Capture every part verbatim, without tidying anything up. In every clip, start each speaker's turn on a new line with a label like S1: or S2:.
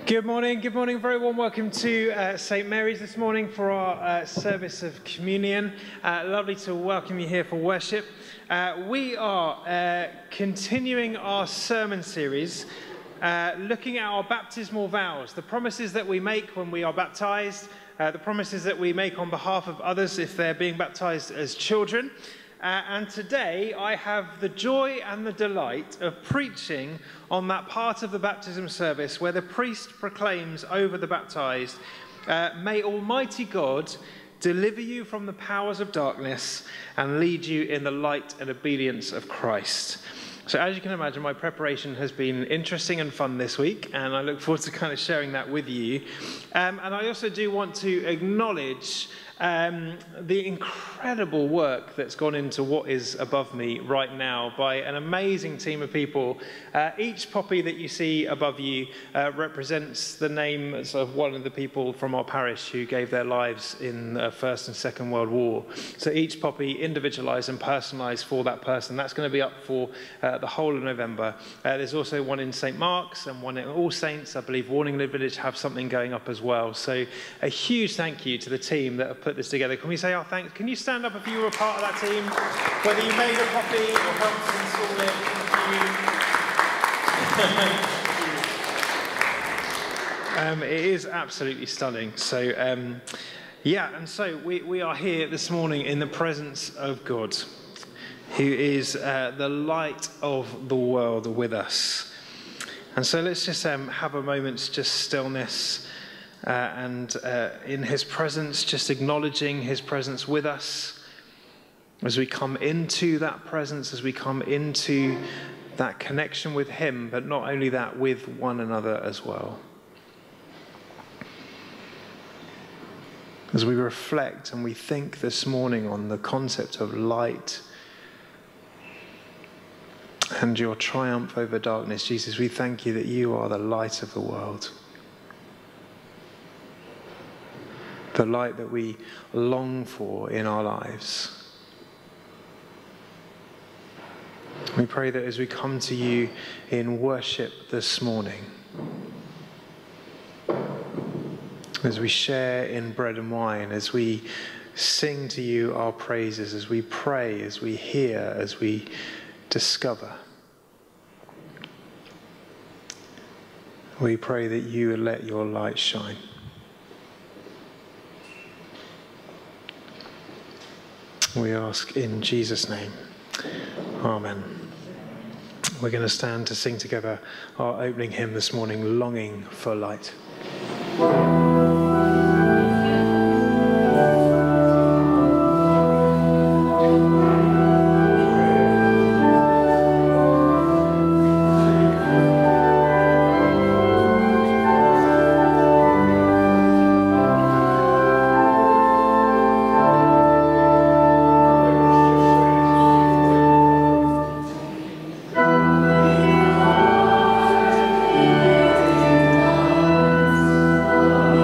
S1: Good morning, good morning, very warm welcome to uh, Saint Mary's this morning for our uh, service of communion. Uh, lovely to welcome you here for worship. Uh, we are uh, continuing our sermon series, uh, looking at our baptismal vows, the promises that we make when we are baptized, uh, the promises that we make on behalf of others if they're being baptized as children. Uh, and today I have the joy and the delight of preaching on that part of the baptism service where the priest proclaims over the baptized, uh, may Almighty God deliver you from the powers of darkness and lead you in the light and obedience of Christ. So as you can imagine, my preparation has been interesting and fun this week, and I look forward to kind of sharing that with you. Um, and I also do want to acknowledge Um, the incredible work that's gone into what is above me right now by an amazing team of people. Uh, each poppy that you see above you uh, represents the name of one of the people from our parish who gave their lives in the First and Second World War. So each poppy individualised and personalised for that person. That's going to be up for uh, the whole of November. Uh, there's also one in Saint Mark's and one in All Saints. I believe Warningley Village have something going up as well. So a huge thank you to the team that have put this together. Can we say our thanks? Can you stand up if you were part of that team? Whether you made a copy or helped to install it. Thank you. um, it is absolutely stunning. So, um, yeah, and so we, we are here this morning in the presence of God, who is uh, the light of the world with us. And so let's just um, have a moment's just stillness. Uh, and uh, in his presence, just acknowledging his presence with us as we come into that presence, as we come into that connection with him, but not only that, with one another as well. As we reflect and we think this morning on the concept of light and your triumph over darkness, Jesus, we thank you that you are the light of the world. The light that we long for in our lives. We pray that as we come to you in worship this morning, as we share in bread and wine, as we sing to you our praises, as we pray, as we hear, as we discover, we pray that you would let your light shine. We ask in Jesus' name. Amen. We're going to stand to sing together our opening hymn this morning, Longing for Light.
S2: Oh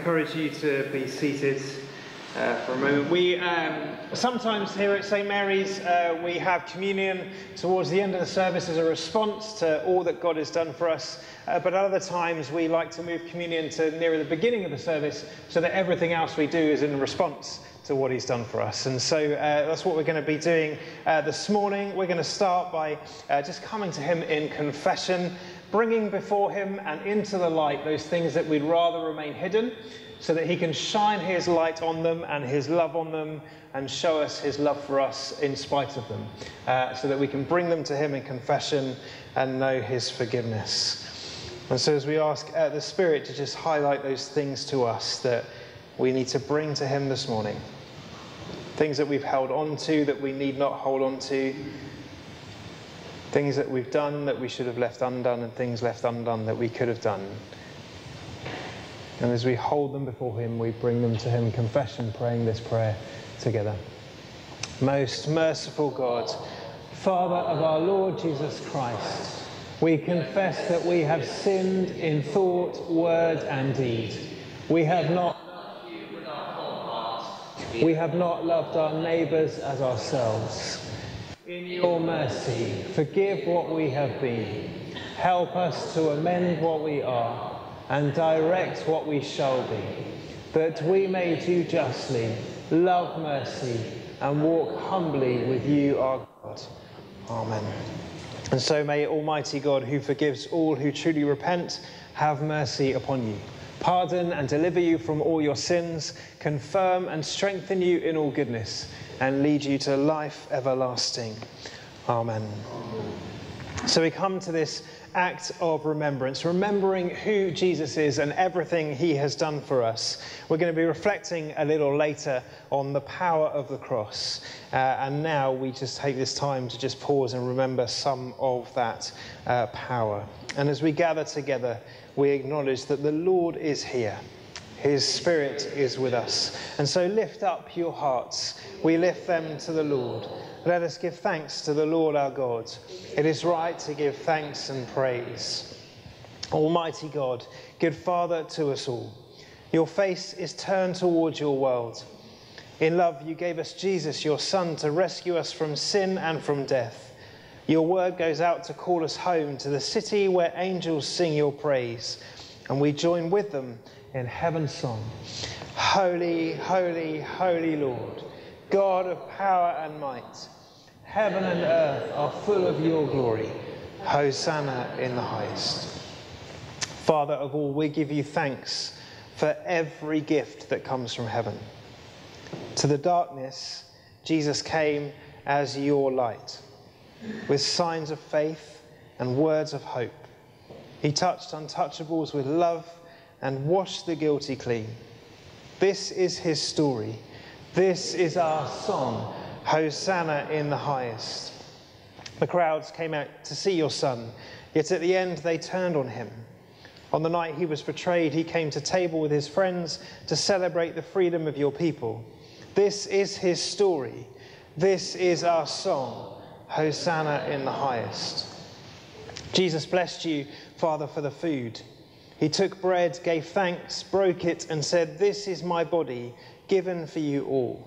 S1: encourage you to be seated uh, for a moment. We um, sometimes here at Saint Mary's uh, we have communion towards the end of the service as a response to all that God has done for us, uh, but at other times we like to move communion to nearer the beginning of the service so that everything else we do is in response to what he's done for us. And so uh, that's what we're going to be doing uh, this morning. We're going to start by uh, just coming to him in confession, bringing before him and into the light those things that we'd rather remain hidden, so that he can shine his light on them and his love on them and show us his love for us in spite of them, uh, so that we can bring them to him in confession and know his forgiveness. And so as we ask uh, the Spirit to just highlight those things to us that we need to bring to him this morning, things that we've held on to that we need not hold on to, things that we've done that we should have left undone, and things left undone that we could have done. And as we hold them before him, we bring them to him in confession, praying this prayer together. Most merciful God, Father of our Lord Jesus Christ, we confess that we have sinned in thought, word and deed. We have not loved you with our whole heart. We have not loved our neighbours as ourselves. In your mercy, forgive what we have been. Help us to amend what we are and direct what we shall be, that we may do justly, love mercy, and walk humbly with you, our God. Amen. And so may Almighty God, who forgives all who truly repent, have mercy upon you, pardon and deliver you from all your sins, confirm and strengthen you in all goodness, and lead you to life everlasting. Amen. So we come to this act of remembrance, remembering who Jesus is and everything he has done for us. We're going to be reflecting a little later on the power of the cross. Uh, and now we just take this time to just pause and remember some of that uh, power. And as we gather together, we acknowledge that the Lord is here. His Spirit is with us. And so lift up your hearts. We lift them to the Lord. Let us give thanks to the Lord our God. It is right to give thanks and praise. Almighty God, good Father to us all, your face is turned towards your world. In love, you gave us Jesus, your Son, to rescue us from sin and from death. Your word goes out to call us home to the city where angels sing your praise, and we join with them in heaven's song. Holy, holy, holy Lord, God of power and might, heaven and earth are full of your glory. Hosanna in the highest. Father of all, we give you thanks for every gift that comes from heaven. To the darkness, Jesus came as your light, with signs of faith and words of hope. He touched untouchables with love and washed the guilty clean. This is his story. This is our song. Hosanna in the highest. The crowds came out to see your Son, yet at the end they turned on him. On the night he was betrayed, he came to table with his friends to celebrate the freedom of your people. This is his story. This is our song. Hosanna in the highest. Jesus blessed you, Father, for the food. He took bread, gave thanks, broke it, and said, "This is my body, given for you all."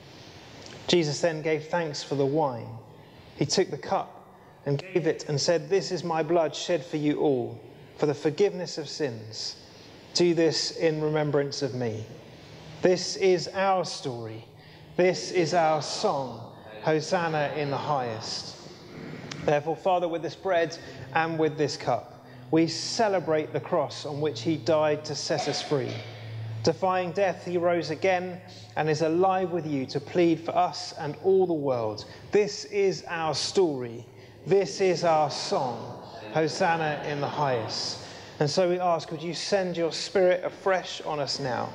S1: Jesus then gave thanks for the wine. He took the cup and gave it and said, "This is my blood shed for you all, for the forgiveness of sins. Do this in remembrance of me." This is our story. This is our song. Hosanna in the highest. Therefore, Father, with this bread and with this cup, we celebrate the cross on which he died to set us free. Defying death, he rose again and is alive with you to plead for us and all the world. This is our story. This is our song. Hosanna in the highest. And so we ask, would you send your Spirit afresh on us now?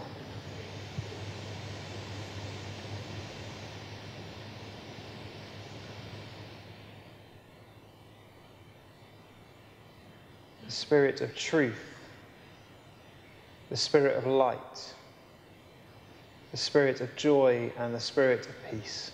S1: The Spirit of truth, the Spirit of light, the Spirit of joy, and the Spirit of peace.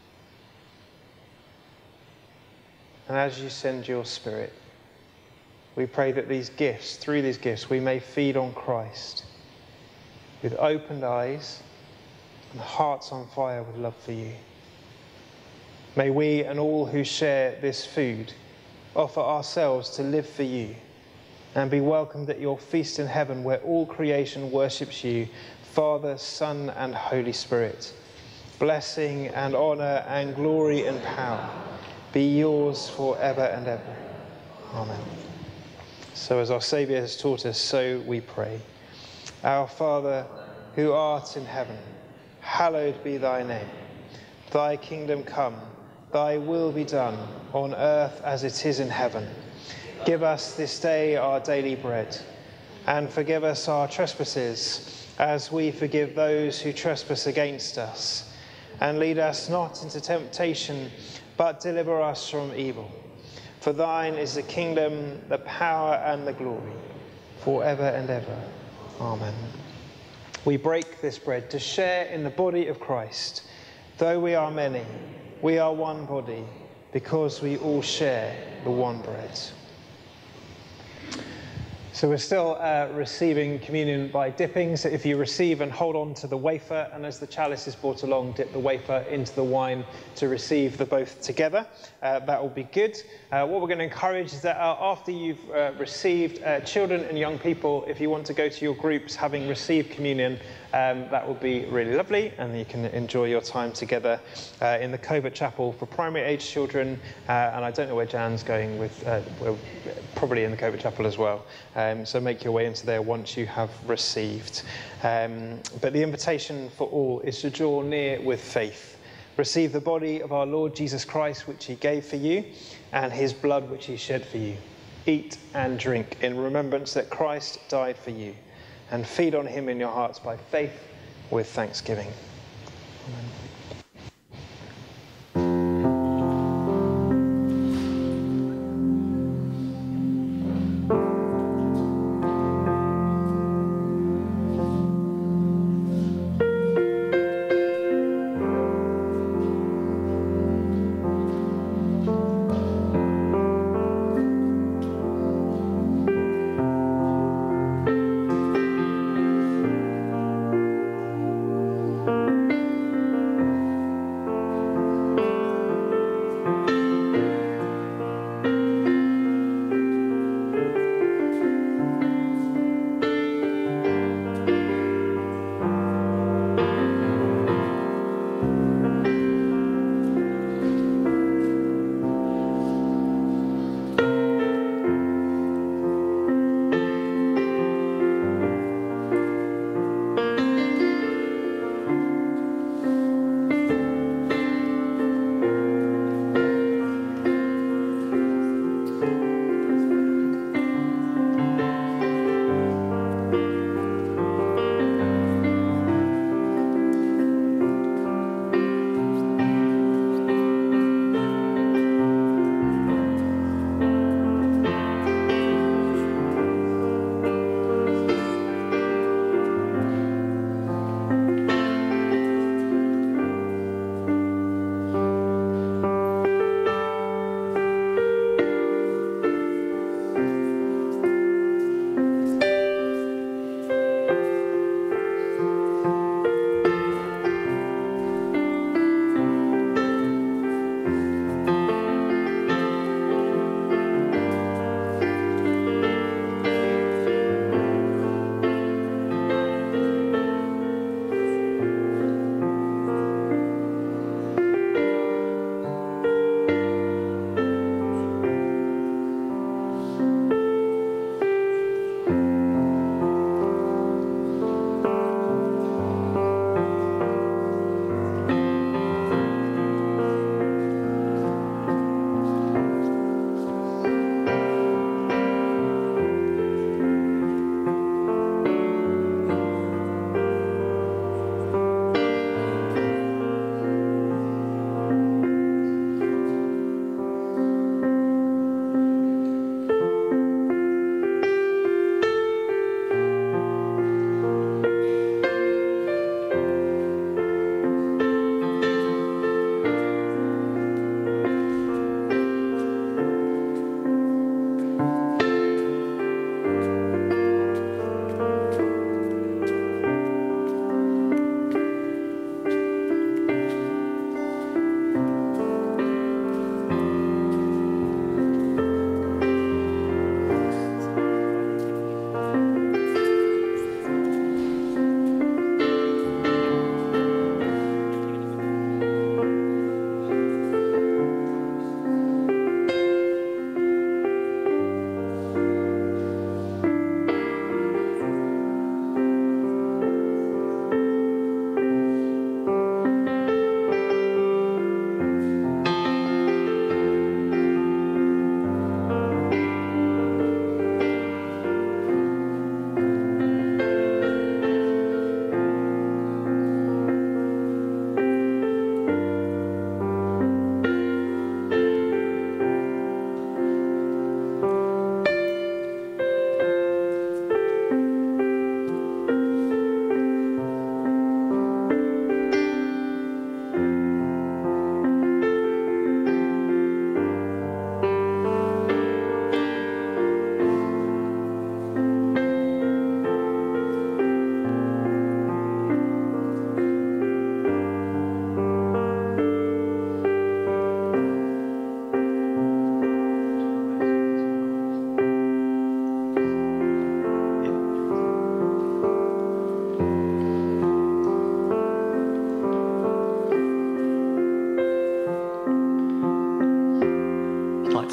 S1: And as you send your Spirit, We pray that these gifts, through these gifts, we may feed on Christ with opened eyes and hearts on fire with love for you. May we and all who share this food offer ourselves to live for you and be welcomed at your feast in heaven where all creation worships you, Father, Son, and Holy Spirit. Blessing and honour and glory and power be yours forever and ever. Amen. So as our Saviour has taught us, so we pray. Our Father, who art in heaven, hallowed be thy name. Thy kingdom come, thy will be done, on earth as it is in heaven. Give us this day our daily bread, and forgive us our trespasses, as we forgive those who trespass against us. And lead us not into temptation, but deliver us from evil. For thine is the kingdom, the power, and the glory, forever and ever. Amen. We break this bread to share in the body of Christ. Though we are many, we are one body, because we all share the one bread. So we're still uh, receiving communion by dipping. So if you receive and hold on to the wafer, and as the chalice is brought along, dip the wafer into the wine to receive the both together. Uh, that will be good. Uh, what we're going to encourage is that uh, after you've uh, received, uh, children and young people, if you want to go to your groups having received communion, um, that will be really lovely, and you can enjoy your time together uh, in the Covert Chapel for primary age children. Uh, and I don't know where Jan's going with, uh, we're probably in the Covert Chapel as well. Um, so make your way into there once you have received. Um, but the invitation for all is to draw near with faith. Receive the body of our Lord Jesus Christ, which he gave for you, and his blood, which he shed for you. Eat and drink in remembrance that Christ died for you, and feed on him in your hearts by faith with thanksgiving. Amen.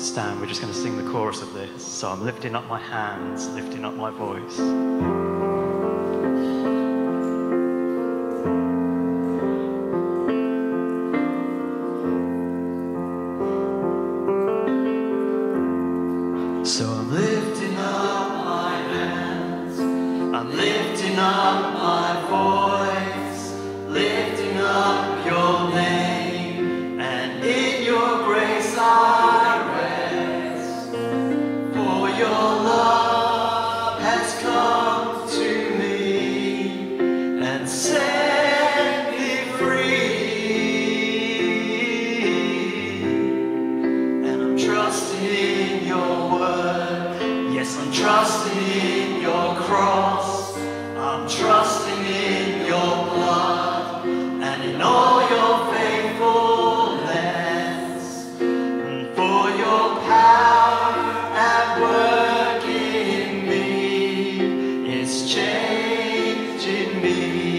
S2: to stand, we're just going to sing the chorus of this. So I'm lifting up my hands, lifting up my voice. So I'm lifting up my hands, I'm lifting up my voice, lifting up your name, and in your grace I rest, for your love has come to me and set me free, and I'm trusting in your word, yes, I'm trusting in your cross, I'm trusting in your blood, and in all your faithfulness, and for your power at work in me is changing me.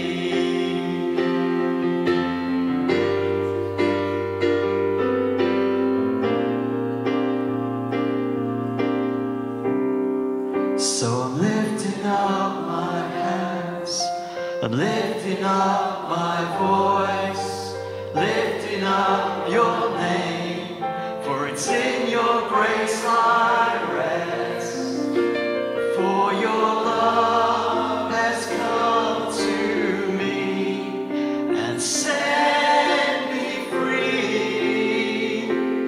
S2: So I'm lifting up my hands, I'm lifting up my voice, lifting up your name, for it's in your grace I rest, for your love has come to me and set me free.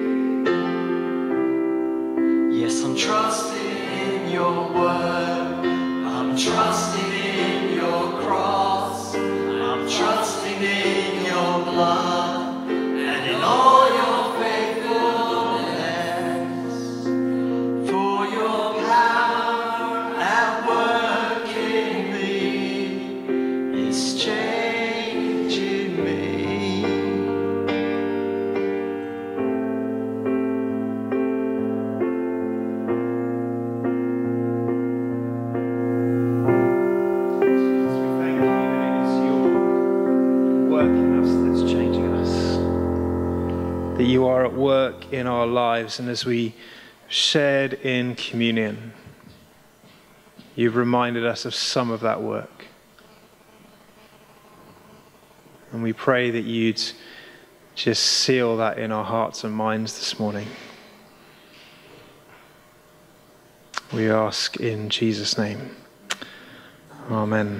S2: Yes, I'm trusting in your word, I'm trusting in your cross, I'm trusting in your blood, and in all your faithfulness, for your power at work in me is changing me.
S1: Thank you that it is your work in us that's changing us. That you are at work in our lives, and as we shared in communion, you've reminded us of some of that work. And we pray that you'd just seal that in our hearts and minds this morning. We ask in Jesus' name. Amen.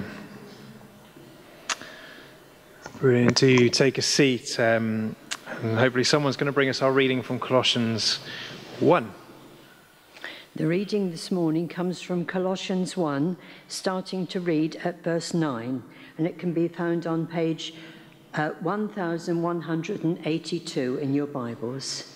S1: Brilliant. Do take a seat, um, and hopefully someone's going to bring us our reading from Colossians one.
S3: The reading this morning comes from Colossians one, starting to read at verse nine, and it can be found on page uh, one thousand one hundred eighty-two in your Bibles.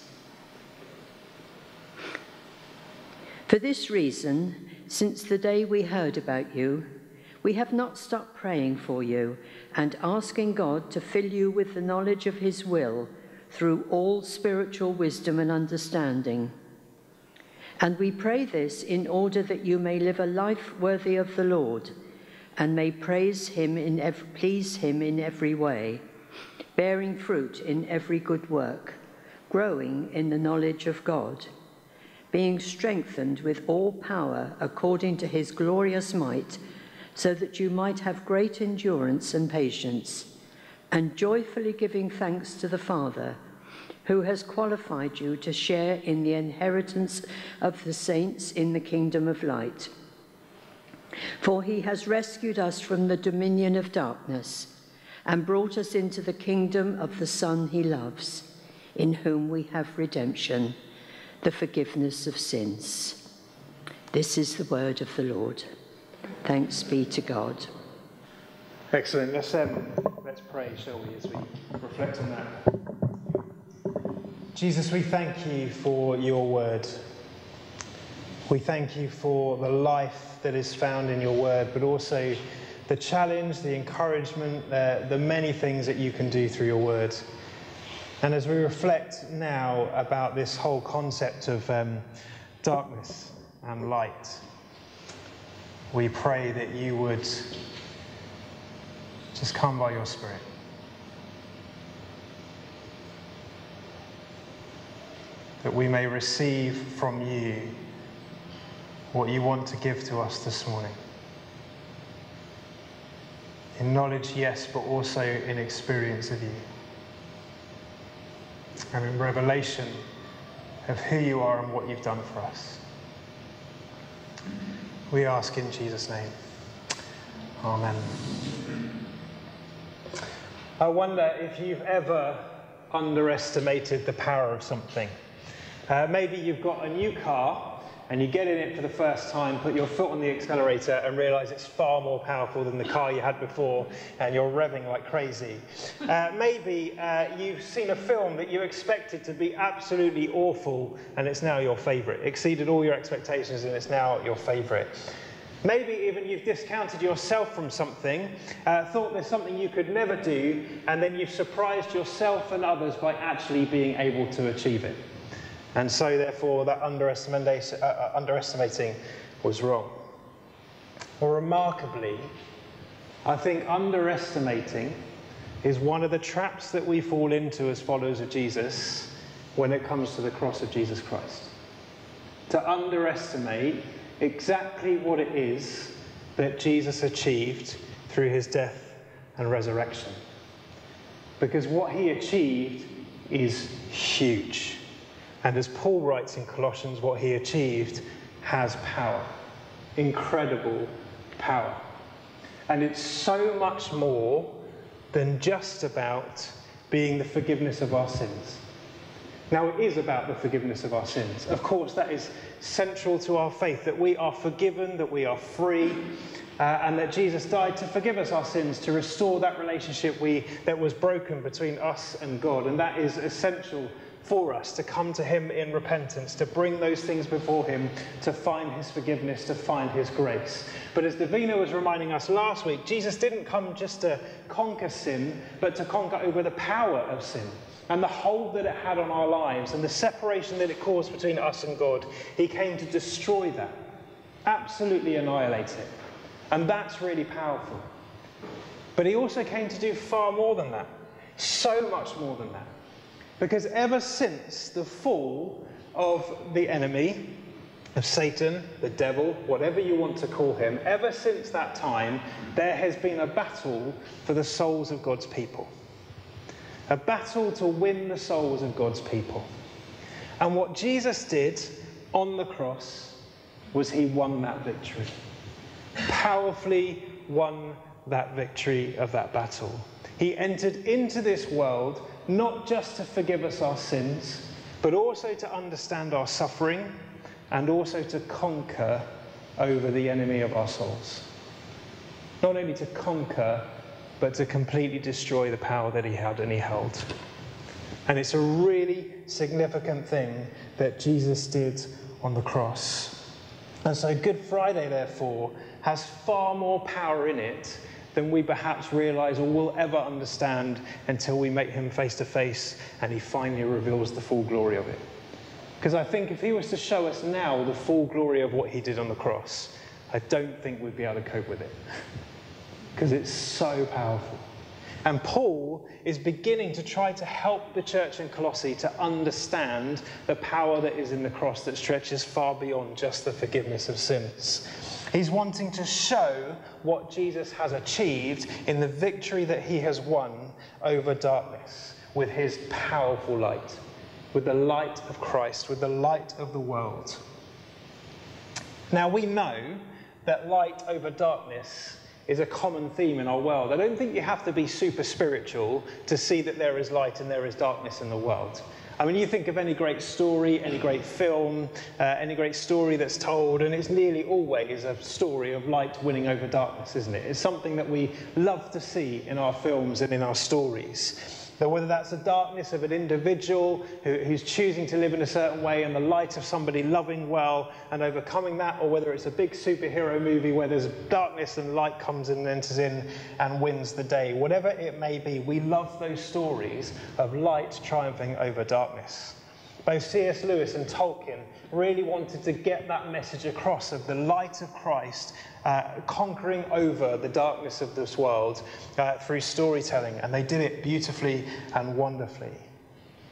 S3: For this reason, since the day we heard about you, we have not stopped praying for you and asking God to fill you with the knowledge of his will through all spiritual wisdom and understanding. And we pray this in order that you may live a life worthy of the Lord and may praise him in ev- please him in every way, bearing fruit in every good work, growing in the knowledge of God, being strengthened with all power according to his glorious might, so that you might have great endurance and patience, and joyfully giving thanks to the Father, who has qualified you to share in the inheritance of the saints in the kingdom of light. For he has rescued us from the dominion of darkness and brought us into the kingdom of the Son he loves, in whom we have redemption, the forgiveness of sins. This is the word of the Lord. Thanks be to God.
S1: Excellent. Let's um, let's pray, shall we, as we reflect on that. Jesus, we thank you for your word. We thank you for the life that is found in your word, but also the challenge, the encouragement, uh, the many things that you can do through your word. And as we reflect now about this whole concept of um, darkness and light, we pray that you would just come by your Spirit. that we may receive from you what you want to give to us this morning. In knowledge, yes, but also in experience of you. And in revelation of who you are and what you've done for us. We ask in Jesus' name. Amen. I wonder if you've ever underestimated the power of something. Uh, maybe you've got a new car and you get in it for the first time, put your foot on the accelerator and realise it's far more powerful than the car you had before and you're revving like crazy. Uh, maybe uh, you've seen a film that you expected to be absolutely awful and it's now your favourite. Exceeded all your expectations and it's now your favourite. Maybe even you've discounted yourself from something, uh, thought there's something you could never do, and then you've surprised yourself and others by actually being able to achieve it. And so, therefore, that underestimating, uh, underestimating was wrong. Well, remarkably, I think underestimating is one of the traps that we fall into as followers of Jesus when it comes to the cross of Jesus Christ. To underestimate exactly what it is that Jesus achieved through his death and resurrection. Because what he achieved is huge. And as Paul writes in Colossians, what he achieved has power. Incredible power. And it's so much more than just about being the forgiveness of our sins. Now, it is about the forgiveness of our sins. Of course, that is central to our faith, that we are forgiven, that we are free, uh, and that Jesus died to forgive us our sins, to restore that relationship we, that was broken between us and God. And that is essential for us, to come to him in repentance, to bring those things before him, to find his forgiveness, to find his grace. But as Davina was reminding us last week, Jesus didn't come just to conquer sin, but to conquer over the power of sin and the hold that it had on our lives and the separation that it caused between us and God. He came to destroy that, absolutely annihilate it. And that's really powerful. But he also came to do far more than that, so much more than that. Because ever since the fall of the enemy, of Satan, the devil, whatever you want to call him, ever since that time, there has been a battle for the souls of God's people. A battle to win the souls of God's people. And what Jesus did on the cross was he won that victory. Powerfully won that victory of that battle. He entered into this world not just to forgive us our sins, but also to understand our suffering and also to conquer over the enemy of our souls. Not only to conquer, but to completely destroy the power that he had and he held. And it's a really significant thing that Jesus did on the cross. And so Good Friday, therefore, has far more power in it than we perhaps realise or will ever understand until we meet him face to face and he finally reveals the full glory of it. Because I think if he was to show us now the full glory of what he did on the cross, I don't think we'd be able to cope with it. Because it's so powerful. And Paul is beginning to try to help the church in Colossae to understand the power that is in the cross that stretches far beyond just the forgiveness of sins. He's wanting to show what Jesus has achieved in the victory that he has won over darkness with his powerful light, with the light of Christ, with the light of the world. Now we know that light over darkness is a common theme in our world. I don't think you have to be super spiritual to see that there is light and there is darkness in the world. I mean, you think of any great story, any great film, uh, any great story that's told, and it's nearly always a story of light winning over darkness, isn't it? It's something that we love to see in our films and in our stories. That whether that's the darkness of an individual who, who's choosing to live in a certain way and the light of somebody loving well and overcoming that, or whether it's a big superhero movie where there's darkness and light comes in and enters in and wins the day. Whatever it may be, we love those stories of light triumphing over darkness. Both C S Lewis and Tolkien really wanted to get that message across of the light of Christ uh, conquering over the darkness of this world uh, through storytelling, and they did it beautifully and wonderfully.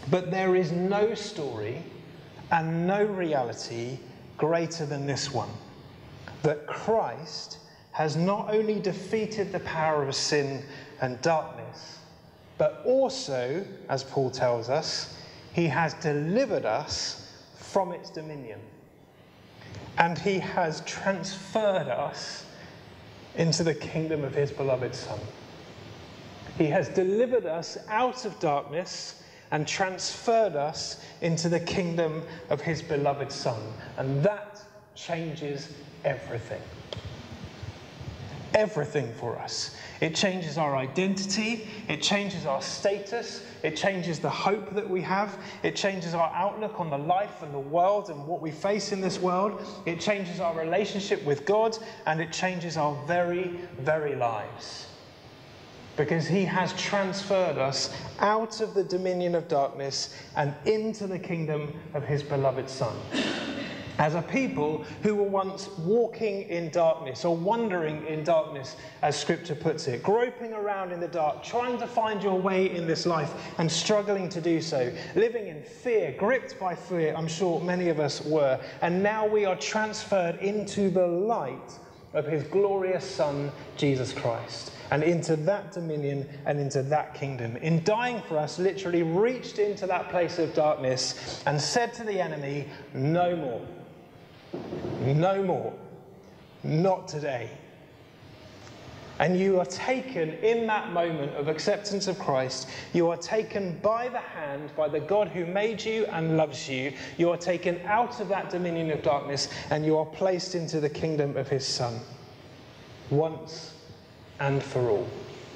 S1: But there is no story and no reality greater than this one, that Christ has not only defeated the power of sin and darkness, but also, as Paul tells us, he has delivered us from its dominion. And he has transferred us into the kingdom of his beloved Son. He has delivered us out of darkness and transferred us into the kingdom of his beloved Son. And that changes everything. Everything for us. It changes our identity, it changes our status, it changes the hope that we have, it changes our outlook on the life and the world and what we face in this world, it changes our relationship with God, and it changes our very, very lives. Because he has transferred us out of the dominion of darkness and into the kingdom of his beloved Son. As a people who were once walking in darkness, or wandering in darkness, as Scripture puts it, groping around in the dark, trying to find your way in this life and struggling to do so, living in fear, gripped by fear, I'm sure many of us were, and now we are transferred into the light of his glorious Son, Jesus Christ, and into that dominion and into that kingdom. In dying for us, literally reached into that place of darkness and said to the enemy, no more. No more. Not today. And you are taken in that moment of acceptance of Christ. You are taken by the hand, by the God who made you and loves you. You are taken out of that dominion of darkness and you are placed into the kingdom of his Son. Once and for all.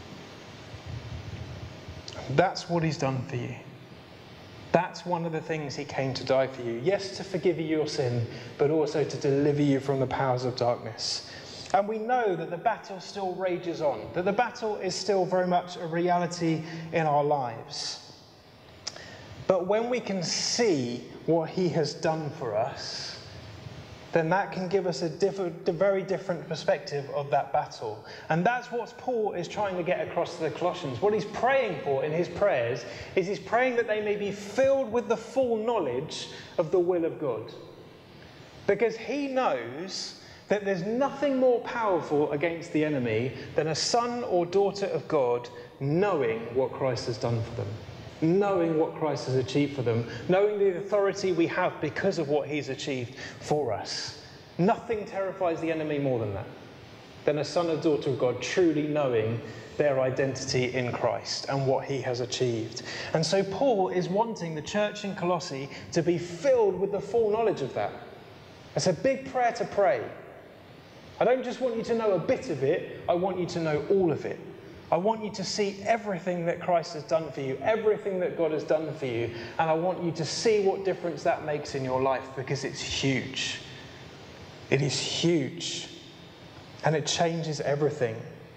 S1: That's what he's done for you. That's one of the things he came to die for you. Yes, to forgive you your sin, but also to deliver you from the powers of darkness. And we know that the battle still rages on, that the battle is still very much a reality in our lives. But when we can see what he has done for us, then that can give us a, different, a very different perspective of that battle. And that's what Paul is trying to get across to the Colossians. What he's praying for in his prayers is he's praying that they may be filled with the full knowledge of the will of God. Because he knows that there's nothing more powerful against the enemy than a son or daughter of God knowing what Christ has done for them. Knowing what Christ has achieved for them, knowing the authority we have because of what he's achieved for us. Nothing terrifies the enemy more than that, than a son or daughter of God truly knowing their identity in Christ and what he has achieved. And so Paul is wanting the church in Colossae to be filled with the full knowledge of that. It's a big prayer to pray. I don't just want you to know a bit of it, I want you to know all of it. I want you to see everything that Christ has done for you, everything that God has done for you, and I want you to see what difference that makes in your life, because it's huge. It is huge, and it changes everything.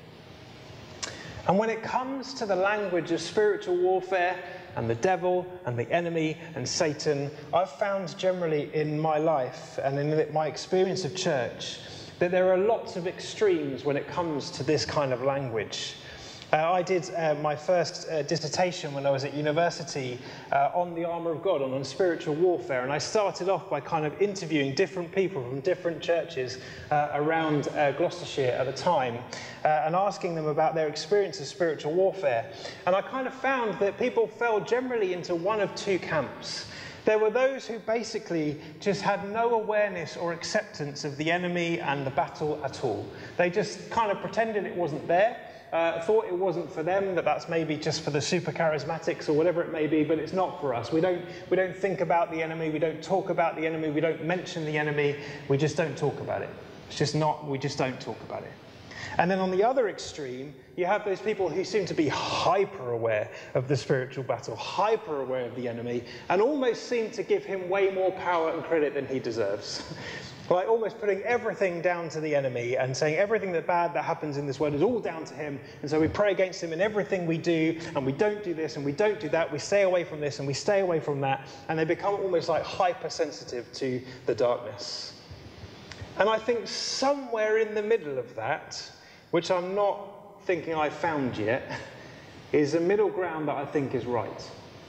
S1: And when it comes to the language of spiritual warfare and the devil and the enemy and Satan, I've found generally in my life and in my experience of church that there are lots of extremes when it comes to this kind of language. Uh, I did uh, my first uh, dissertation when I was at university uh, on the armour of God, on, on spiritual warfare, and I started off by kind of interviewing different people from different churches uh, around uh, Gloucestershire at the time, uh, and asking them about their experience of spiritual warfare. And I kind of found that people fell generally into one of two camps. There were those who basically just had no awareness or acceptance of the enemy and the battle at all. They just kind of pretended it wasn't there. Uh, thought it wasn't for them, that that's maybe just for the super charismatics or whatever it may be, but it's not for us. We don't, we don't think about the enemy, we don't talk about the enemy, we don't mention the enemy, we just don't talk about it. It's just not, we just don't talk about it. And then on the other extreme, you have those people who seem to be hyper aware of the spiritual battle, hyper aware of the enemy, and almost seem to give him way more power and credit than he deserves. Like almost putting everything down to the enemy and saying everything that bad that happens in this world is all down to him. And so we pray against him in everything we do, and we don't do this and we don't do that. We stay away from this and we stay away from that. And they become almost like hypersensitive to the darkness. And I think somewhere in the middle of that, which I'm not thinking I've found yet, is a middle ground that I think is right.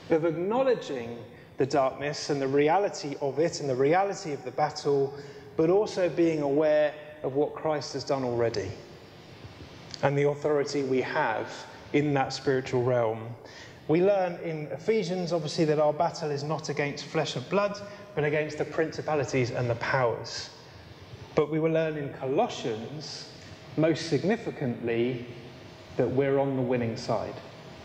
S1: of acknowledging the darkness and the reality of it and the reality of the battle, but also being aware of what Christ has done already and the authority we have in that spiritual realm. We learn in Ephesians, obviously, that our battle is not against flesh and blood, but against the principalities and the powers. But we will learn in Colossians, most significantly, that we're on the winning side.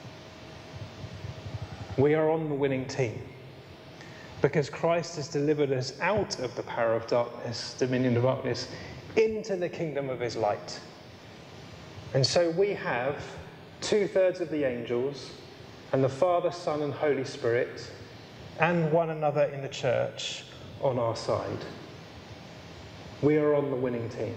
S1: We are on the winning team, because Christ has delivered us out of the power of darkness, dominion of darkness, into the kingdom of his light. And so we have two-thirds of the angels and the Father, Son, and Holy Spirit, and one another in the church on our side. We are on the winning team.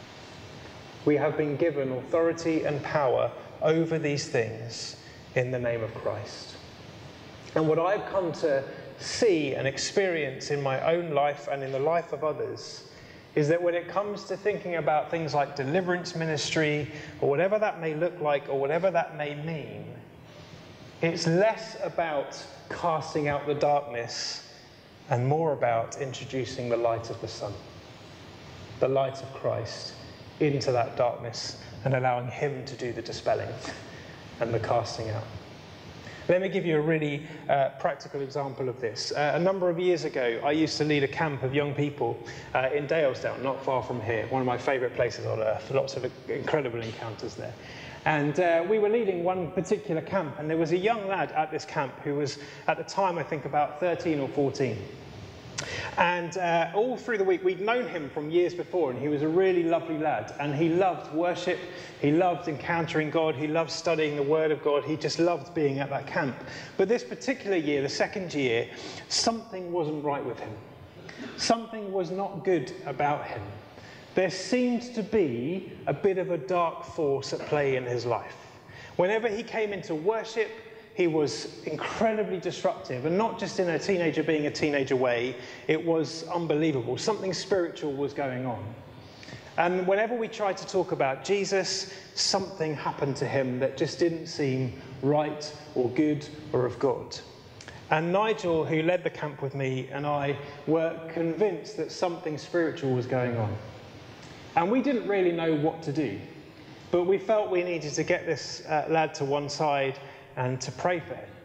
S1: We have been given authority and power over these things in the name of Christ. And what I've come to see and experience in my own life and in the life of others is that when it comes to thinking about things like deliverance ministry, or whatever that may look like, or whatever that may mean, it's less about casting out the darkness and more about introducing the light of the sun, the light of Christ, into that darkness and allowing him to do the dispelling and the casting out. Let me give you a really uh, practical example of this. Uh, a number of years ago, I used to lead a camp of young people uh, in Dalesdown, not far from here, one of my favourite places on earth, lots of incredible encounters there. And uh, we were leading one particular camp, and there was a young lad at this camp who was, at the time, I think about thirteen or fourteen. And uh, all through the week, we'd known him from years before, and he was a really lovely lad. And he loved worship, he loved encountering God, he loved studying the Word of God, he just loved being at that camp. But this particular year, the second year, something wasn't right with him. Something was not good about him. There seemed to be a bit of a dark force at play in his life. Whenever he came into worship, he was incredibly disruptive, and not just in a teenager being a teenager way, it was unbelievable. Something spiritual was going on. And whenever we tried to talk about Jesus, something happened to him that just didn't seem right or good or of God. And Nigel, who led the camp with me, and I were convinced that something spiritual was going on. And we didn't really know what to do, but we felt we needed to get this uh, lad to one side and to pray for him.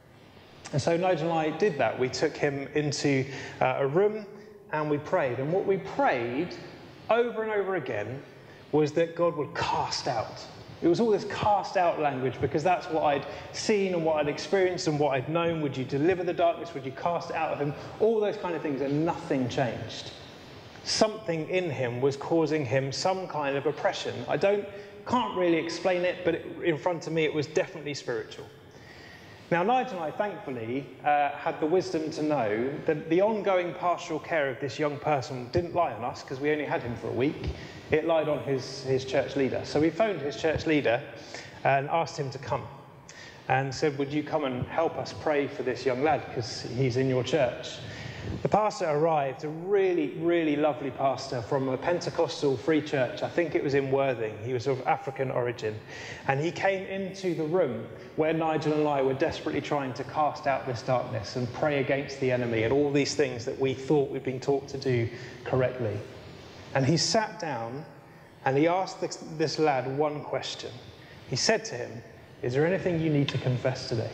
S1: And so Nigel and I did that. We took him into uh, a room and we prayed. And what we prayed over and over again was that God would cast out. It was all this cast out language, because that's what I'd seen and what I'd experienced and what I'd known. Would you deliver the darkness? Would you cast it out of him? All those kind of things, and nothing changed. Something in him was causing him some kind of oppression. I don't Can't really explain it, but it, in front of me it was definitely spiritual. Now, Nigel and I, thankfully, uh, had the wisdom to know that the ongoing pastoral care of this young person didn't lie on us, because we only had him for a week. It lied on his, his church leader. So we phoned his church leader and asked him to come, and said, would you come and help us pray for this young lad, because he's in your church. The pastor arrived, a really, really lovely pastor from a Pentecostal free church. I think it was in Worthing. He was of African origin. And he came into the room where Nigel and I were desperately trying to cast out this darkness and pray against the enemy and all these things that we thought we'd been taught to do correctly. And he sat down and he asked this, this lad one question. He said to him, is there anything you need to confess today?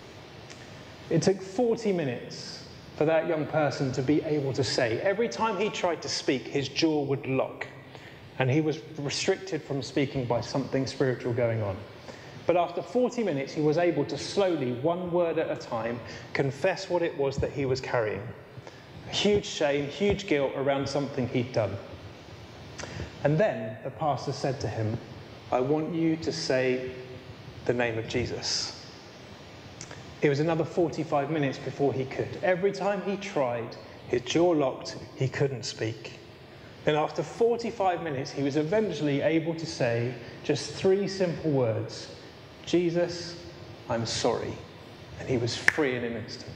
S1: It took forty minutes for that young person to be able to say. Every time he tried to speak, his jaw would lock, and he was restricted from speaking by something spiritual going on. But after forty minutes, he was able to slowly, one word at a time, confess what it was that he was carrying. Huge shame, huge guilt around something he'd done. And then the pastor said to him, I want you to say the name of Jesus. It was another forty-five minutes before he could. Every time he tried, his jaw locked, he couldn't speak. And after forty-five minutes, he was eventually able to say just three simple words, Jesus, I'm sorry. And he was free in an instant.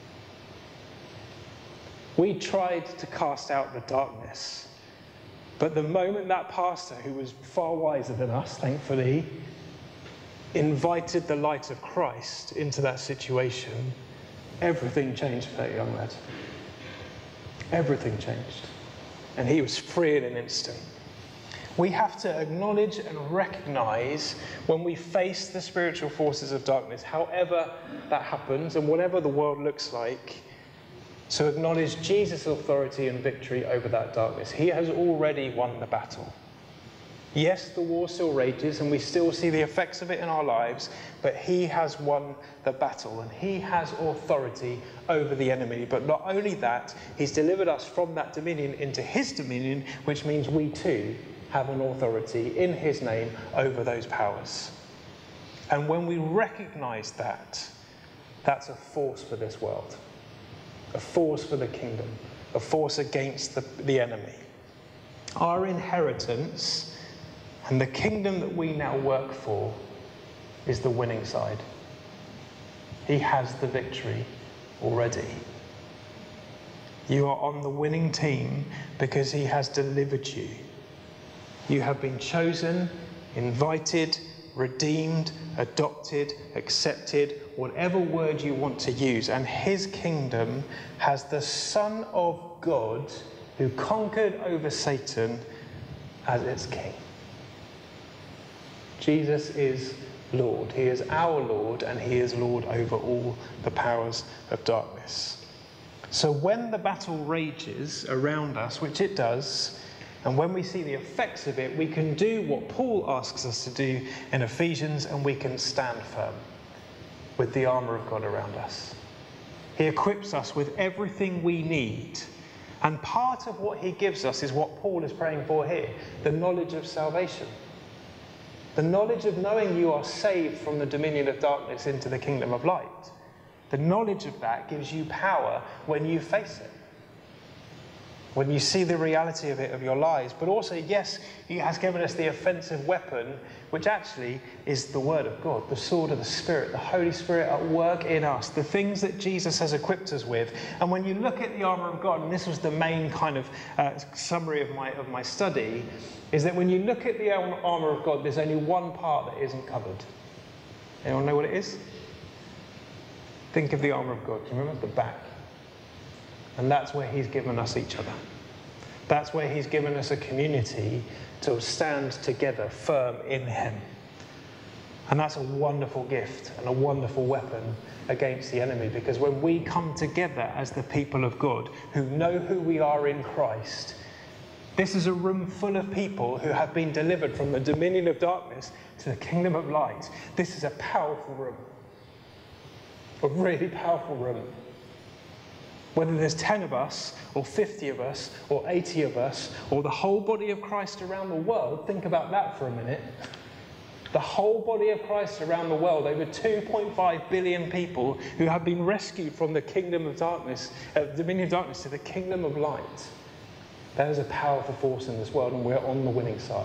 S1: We tried to cast out the darkness, but the moment that pastor, who was far wiser than us, thankfully, invited the light of Christ into that situation, everything changed for that young lad. Everything changed. And he was free in an instant. We have to acknowledge and recognize when we face the spiritual forces of darkness, however that happens and whatever the world looks like, to acknowledge Jesus' authority and victory over that darkness. He has already won the battle. Yes, the war still rages and we still see the effects of it in our lives, but he has won the battle and he has authority over the enemy. But not only that, he's delivered us from that dominion into his dominion, which means we too have an authority in his name over those powers. And when we recognize that, that's a force for this world, a force for the kingdom, a force against the, the enemy. Our inheritance and the kingdom that we now work for is the winning side. He has the victory already. You are on the winning team because he has delivered you. You have been chosen, invited, redeemed, adopted, accepted, whatever word you want to use. And his kingdom has the Son of God who conquered over Satan as its king. Jesus is Lord. He is our Lord, and he is Lord over all the powers of darkness. So when the battle rages around us, which it does, and when we see the effects of it, we can do what Paul asks us to do in Ephesians, and we can stand firm with the armour of God around us. He equips us with everything we need. And part of what he gives us is what Paul is praying for here, the knowledge of salvation. The knowledge of knowing you are saved from the dominion of darkness into the kingdom of light. The knowledge of that gives you power when you face it. When you see the reality of it, of your lives. But also, yes, he has given us the offensive weapon, which actually is the word of God, the sword of the Spirit, the Holy Spirit at work in us, the things that Jesus has equipped us with. And when you look at the armour of God, and this was the main kind of uh, summary of my, of my study, is that when you look at the armour of God, there's only one part that isn't covered. Anyone know what it is? Think of the armour of God. Do you remember? The back. And that's where he's given us each other. That's where he's given us a community to stand together firm in him. And that's a wonderful gift and a wonderful weapon against the enemy, because when we come together as the people of God who know who we are in Christ, this is a room full of people who have been delivered from the dominion of darkness to the kingdom of light. This is a powerful room. A really powerful room. Whether there's ten of us, or fifty of us, or eighty of us, or the whole body of Christ around the world, think about that for a minute. The whole body of Christ around the world, over two point five billion people who have been rescued from the kingdom of darkness, uh, dominion of darkness to the kingdom of light. That is a powerful force in this world, and we're on the winning side.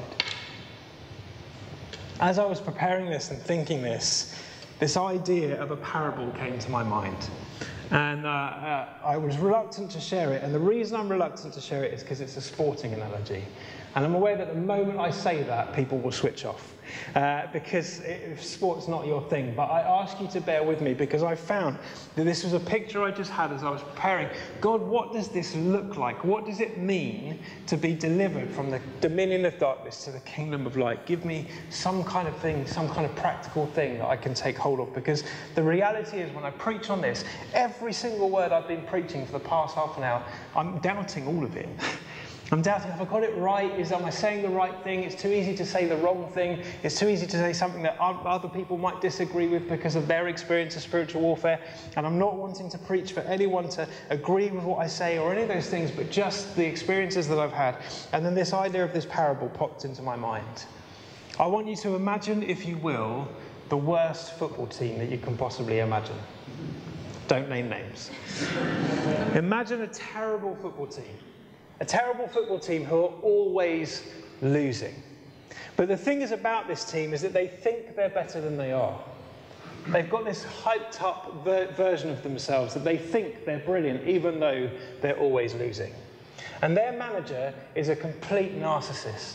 S1: As I was preparing this and thinking this, this idea of a parable came to my mind. And uh, uh, I was reluctant to share it, and the reason I'm reluctant to share it is because it's a sporting analogy. And I'm aware that the moment I say that, people will switch off, uh, because it, sport's not your thing. But I ask you to bear with me, because I found that this was a picture I just had as I was preparing. God, what does this look like? What does it mean to be delivered from the dominion of darkness to the kingdom of light? Give me some kind of thing, some kind of practical thing that I can take hold of. Because the reality is, when I preach on this, every single word I've been preaching for the past half an hour, I'm doubting all of it. I'm doubting if I got it right. Is am I saying the right thing? It's too easy to say the wrong thing. It's too easy to say something that other people might disagree with because of their experience of spiritual warfare. And I'm not wanting to preach for anyone to agree with what I say or any of those things, but just the experiences that I've had. And then this idea of this parable popped into my mind. I want you to imagine, if you will, the worst football team that you can possibly imagine. Don't name names. Imagine a terrible football team. A terrible football team who are always losing. But the thing is about this team is that they think they're better than they are. They've got this hyped up ver- version of themselves that they think they're brilliant even though they're always losing. And their manager is a complete narcissist.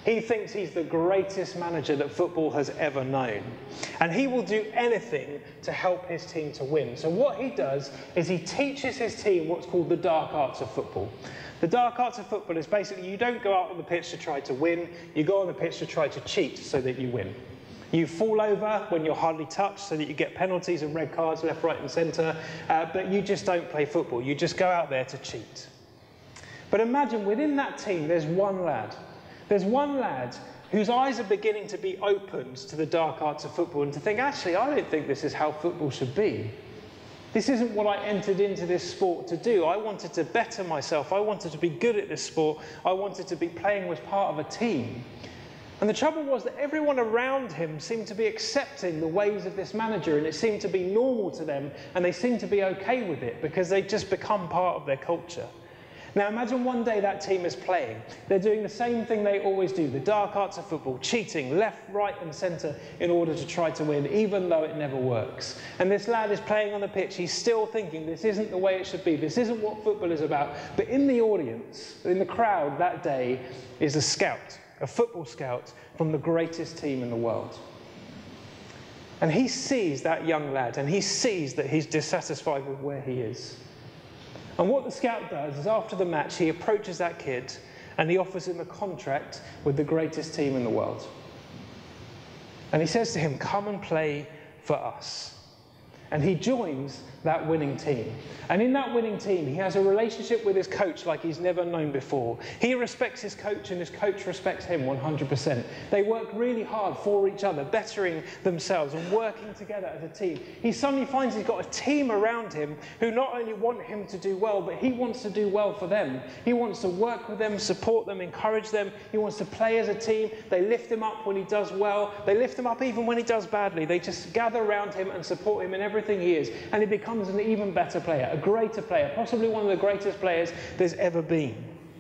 S1: He thinks he's the greatest manager that football has ever known. And he will do anything to help his team to win. So what he does is he teaches his team what's called the dark arts of football. The dark arts of football is basically you don't go out on the pitch to try to win, you go on the pitch to try to cheat so that you win. You fall over when you're hardly touched so that you get penalties and red cards left, right and centre, uh, but you just don't play football. You just go out there to cheat. But imagine within that team there's one lad. There's one lad whose eyes are beginning to be opened to the dark arts of football and to think, actually, I don't think this is how football should be. This isn't what I entered into this sport to do. I wanted to better myself. I wanted to be good at this sport. I wanted to be playing as part of a team. And the trouble was that everyone around him seemed to be accepting the ways of this manager, and it seemed to be normal to them, and they seemed to be okay with it because they'd just become part of their culture. Now imagine one day that team is playing. They're doing the same thing they always do, the dark arts of football, cheating left, right and centre in order to try to win, even though it never works. And this lad is playing on the pitch. He's still thinking this isn't the way it should be. This isn't what football is about. But in the audience, in the crowd that day, is a scout, a football scout from the greatest team in the world. And he sees that young lad and he sees that he's dissatisfied with where he is. And what the scout does is after the match, he approaches that kid and he offers him a contract with the greatest team in the world. And he says to him, come and play for us. And he joins that winning team. And in that winning team, he has a relationship with his coach like he's never known before. He respects his coach and his coach respects him one hundred percent. They work really hard for each other, bettering themselves and working together as a team. He suddenly finds he's got a team around him who not only want him to do well, but he wants to do well for them. He wants to work with them, support them, encourage them. He wants to play as a team. They lift him up when he does well. They lift him up even when he does badly. They just gather around him and support him in everything he is. And he becomes an even better player, a greater player, possibly one of the greatest players there's ever been.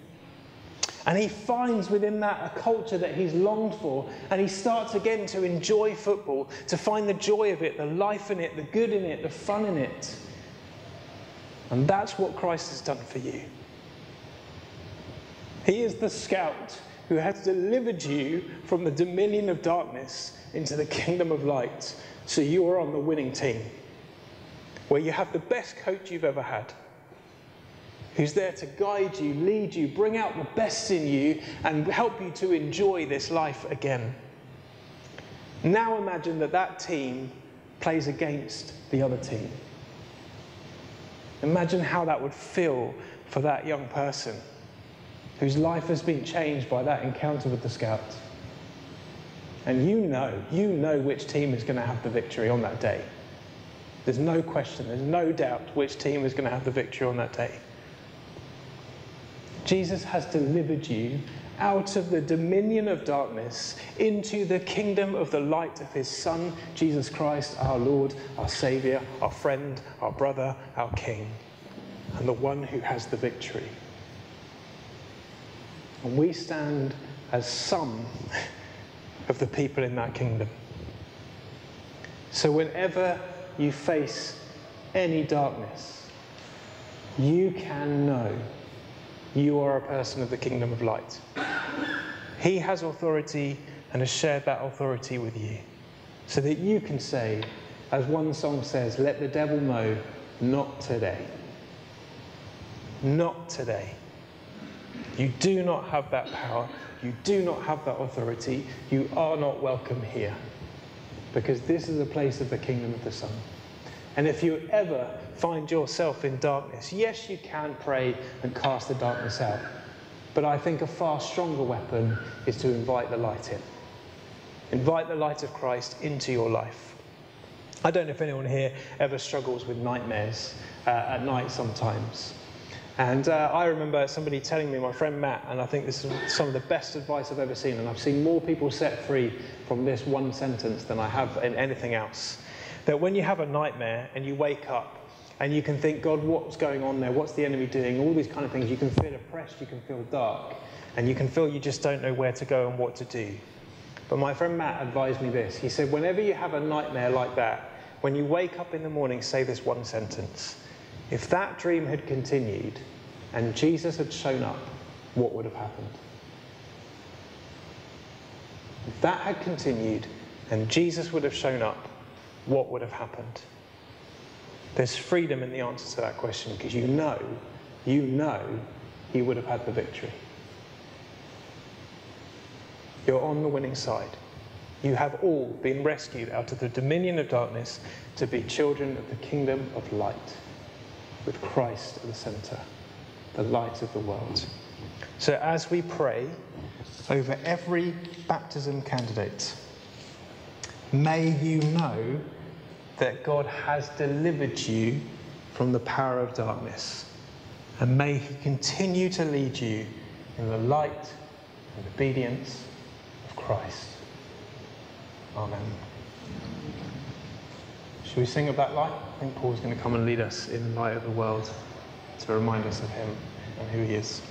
S1: And he finds within that a culture that he's longed for, and he starts again to enjoy football, to find the joy of it, the life in it, the good in it, the fun in it. And that's what Christ has done for you. He is the scout who has delivered you from the dominion of darkness into the kingdom of light, so you are on the winning team, where you have the best coach you've ever had, who's there to guide you, lead you, bring out the best in you, and help you to enjoy this life again. Now imagine that that team plays against the other team. Imagine how that would feel for that young person whose life has been changed by that encounter with the scout. And you know, you know which team is going to have the victory on that day. There's no question, there's no doubt which team is going to have the victory on that day. Jesus has delivered you out of the dominion of darkness into the kingdom of the light of his Son, Jesus Christ, our Lord, our Saviour, our friend, our brother, our King, and the one who has the victory. And we stand as some of the people in that kingdom. So whenever you face any darkness, you can know you are a person of the kingdom of light. He has authority and has shared that authority with you, so that you can say, as one song says, let the devil know, not today. Not today. You do not have that power. You do not have that authority. You are not welcome here, because this is a place of the kingdom of the Son. And if you ever find yourself in darkness, yes, you can pray and cast the darkness out. But I think a far stronger weapon is to invite the light in. Invite the light of Christ into your life. I don't know if anyone here ever struggles with nightmares uh, at night sometimes. And uh, I remember somebody telling me, my friend Matt, and I think this is some of the best advice I've ever seen, and I've seen more people set free from this one sentence than I have in anything else. That when you have a nightmare and you wake up and you can think, God, what's going on there? What's the enemy doing? All these kind of things. You can feel oppressed, you can feel dark, and you can feel you just don't know where to go and what to do. But my friend Matt advised me this. He said, whenever you have a nightmare like that, when you wake up in the morning, say this one sentence. If that dream had continued and Jesus had shown up, what would have happened? If that had continued and Jesus would have shown up, what would have happened? There's freedom in the answer to that question, because you know, you know he would have had the victory. You're on the winning side. You have all been rescued out of the dominion of darkness to be children of the kingdom of light, with Christ at the centre, the light of the world. So as we pray over every baptism candidate, may you know that God has delivered you from the power of darkness, and may he continue to lead you in the light and obedience of Christ. Amen. Shall we sing about light? I think Paul's going to come and lead us in the light of the world to remind us of him and who he is.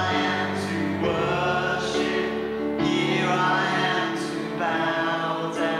S2: Bow down.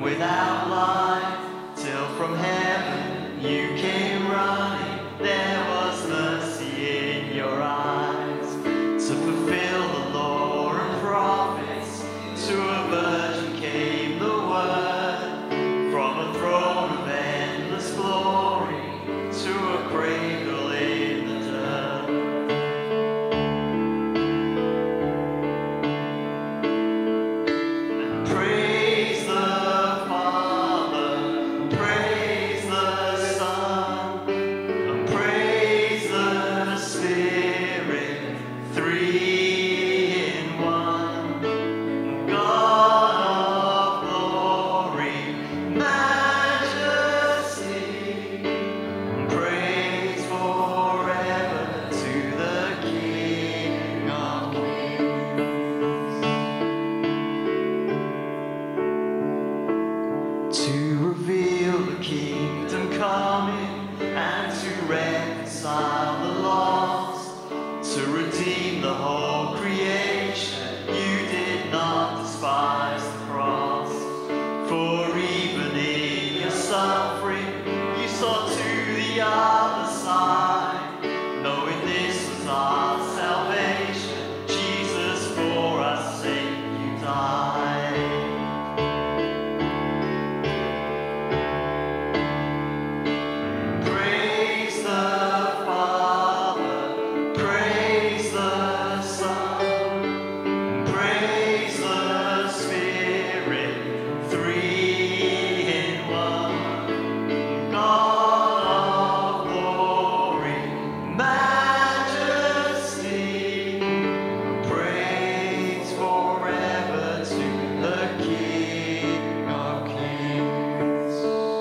S2: without light, till from heaven you came running. There was mercy in your eyes, to fulfill the law and prophets. To a virgin came the word, from a throne of endless glory, to a cradle in the dirt. And praise the Father, praise the Son, and praise the Spirit, three in one. God of glory, majesty, praise forever to the King of Kings. To reveal the kingdom coming, and to reconcile the lost, to redeem the whole creation. You did not despise the cross, for even in your suffering you saw to the other side, knowing this was our salvation. Jesus, for our sake you died. Praise the Father, praise the Son, praise the Spirit, three in one. God of glory, majesty, praise forever to the King of Kings.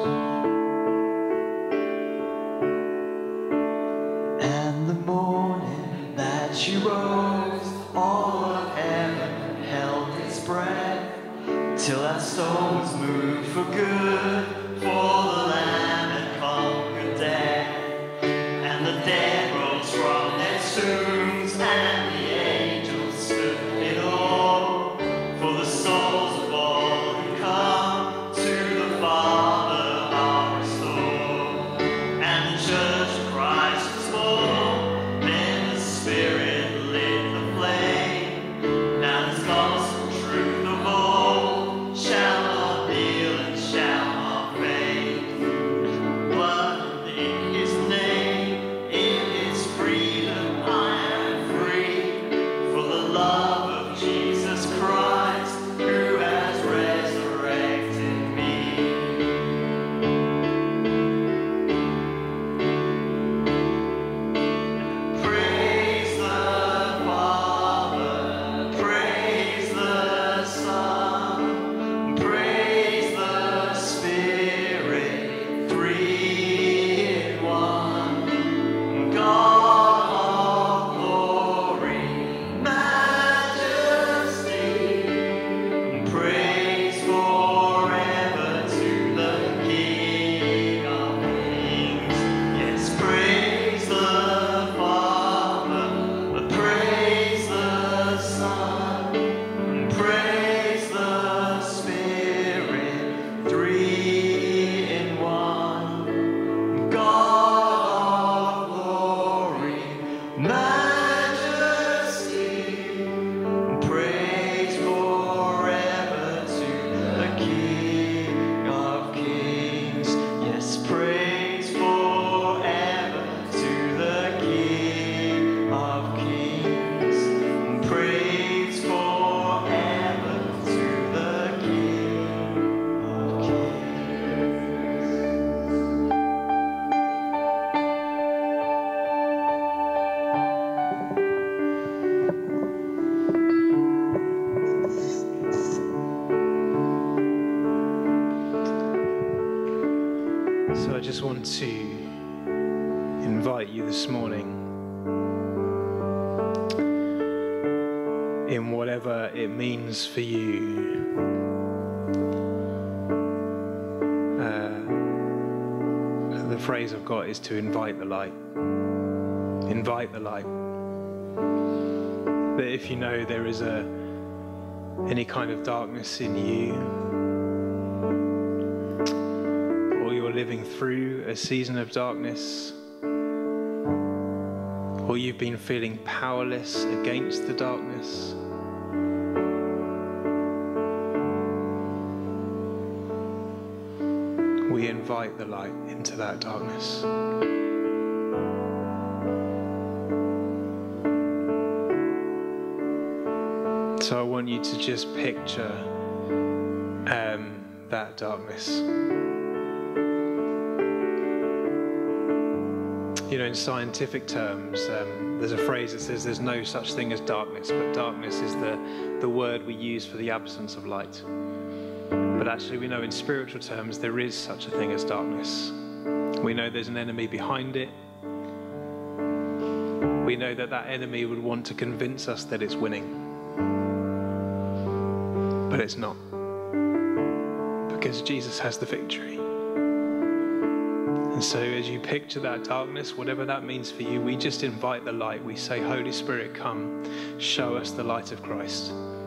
S2: And the morning that you rose, all of heaven held its breath, till our souls moved for good, for the Lamb had conquered death. And the dead rose from their tombs, and the angels stood in awe, for the souls of all who come to the Father are restored. And the church of Christ was born, then the Spirit lit the flame. Now this gospel truth of old shall not kneel and shall not fade. Blood in his name, in his freedom I am free, for the love of Jesus Christ, who has resurrected me. Praise the Father, praise the Son, praise the Spirit, three in one. God of glory, majesty, praise forever to the King of Kings. Yes, praise the Father, praise the Son, praise the Spirit, three in one. God of glory, majesty, praise forever to the King of Kings. Yes, praise forever to the King of Kings. Praise forever to the King of Kings.
S1: So I just want to invite you this morning, in whatever it means for you, uh, the phrase I've got is to invite the light. Invite the light. That if you know there is a any kind of darkness in you, living through a season of darkness, or you've been feeling powerless against the darkness, we invite the light into that darkness. So I want you to just picture um, that darkness. You know, in scientific terms, um, there's a phrase that says there's no such thing as darkness, but darkness is the, the word we use for the absence of light. But actually we know in spiritual terms there is such a thing as darkness. We know there's an enemy behind it. We know that that enemy would want to convince us that it's winning. But it's not. Because Jesus has the victory. And so as you picture that darkness, whatever that means for you, we just invite the light. We say, Holy Spirit, come, show us the light of Christ.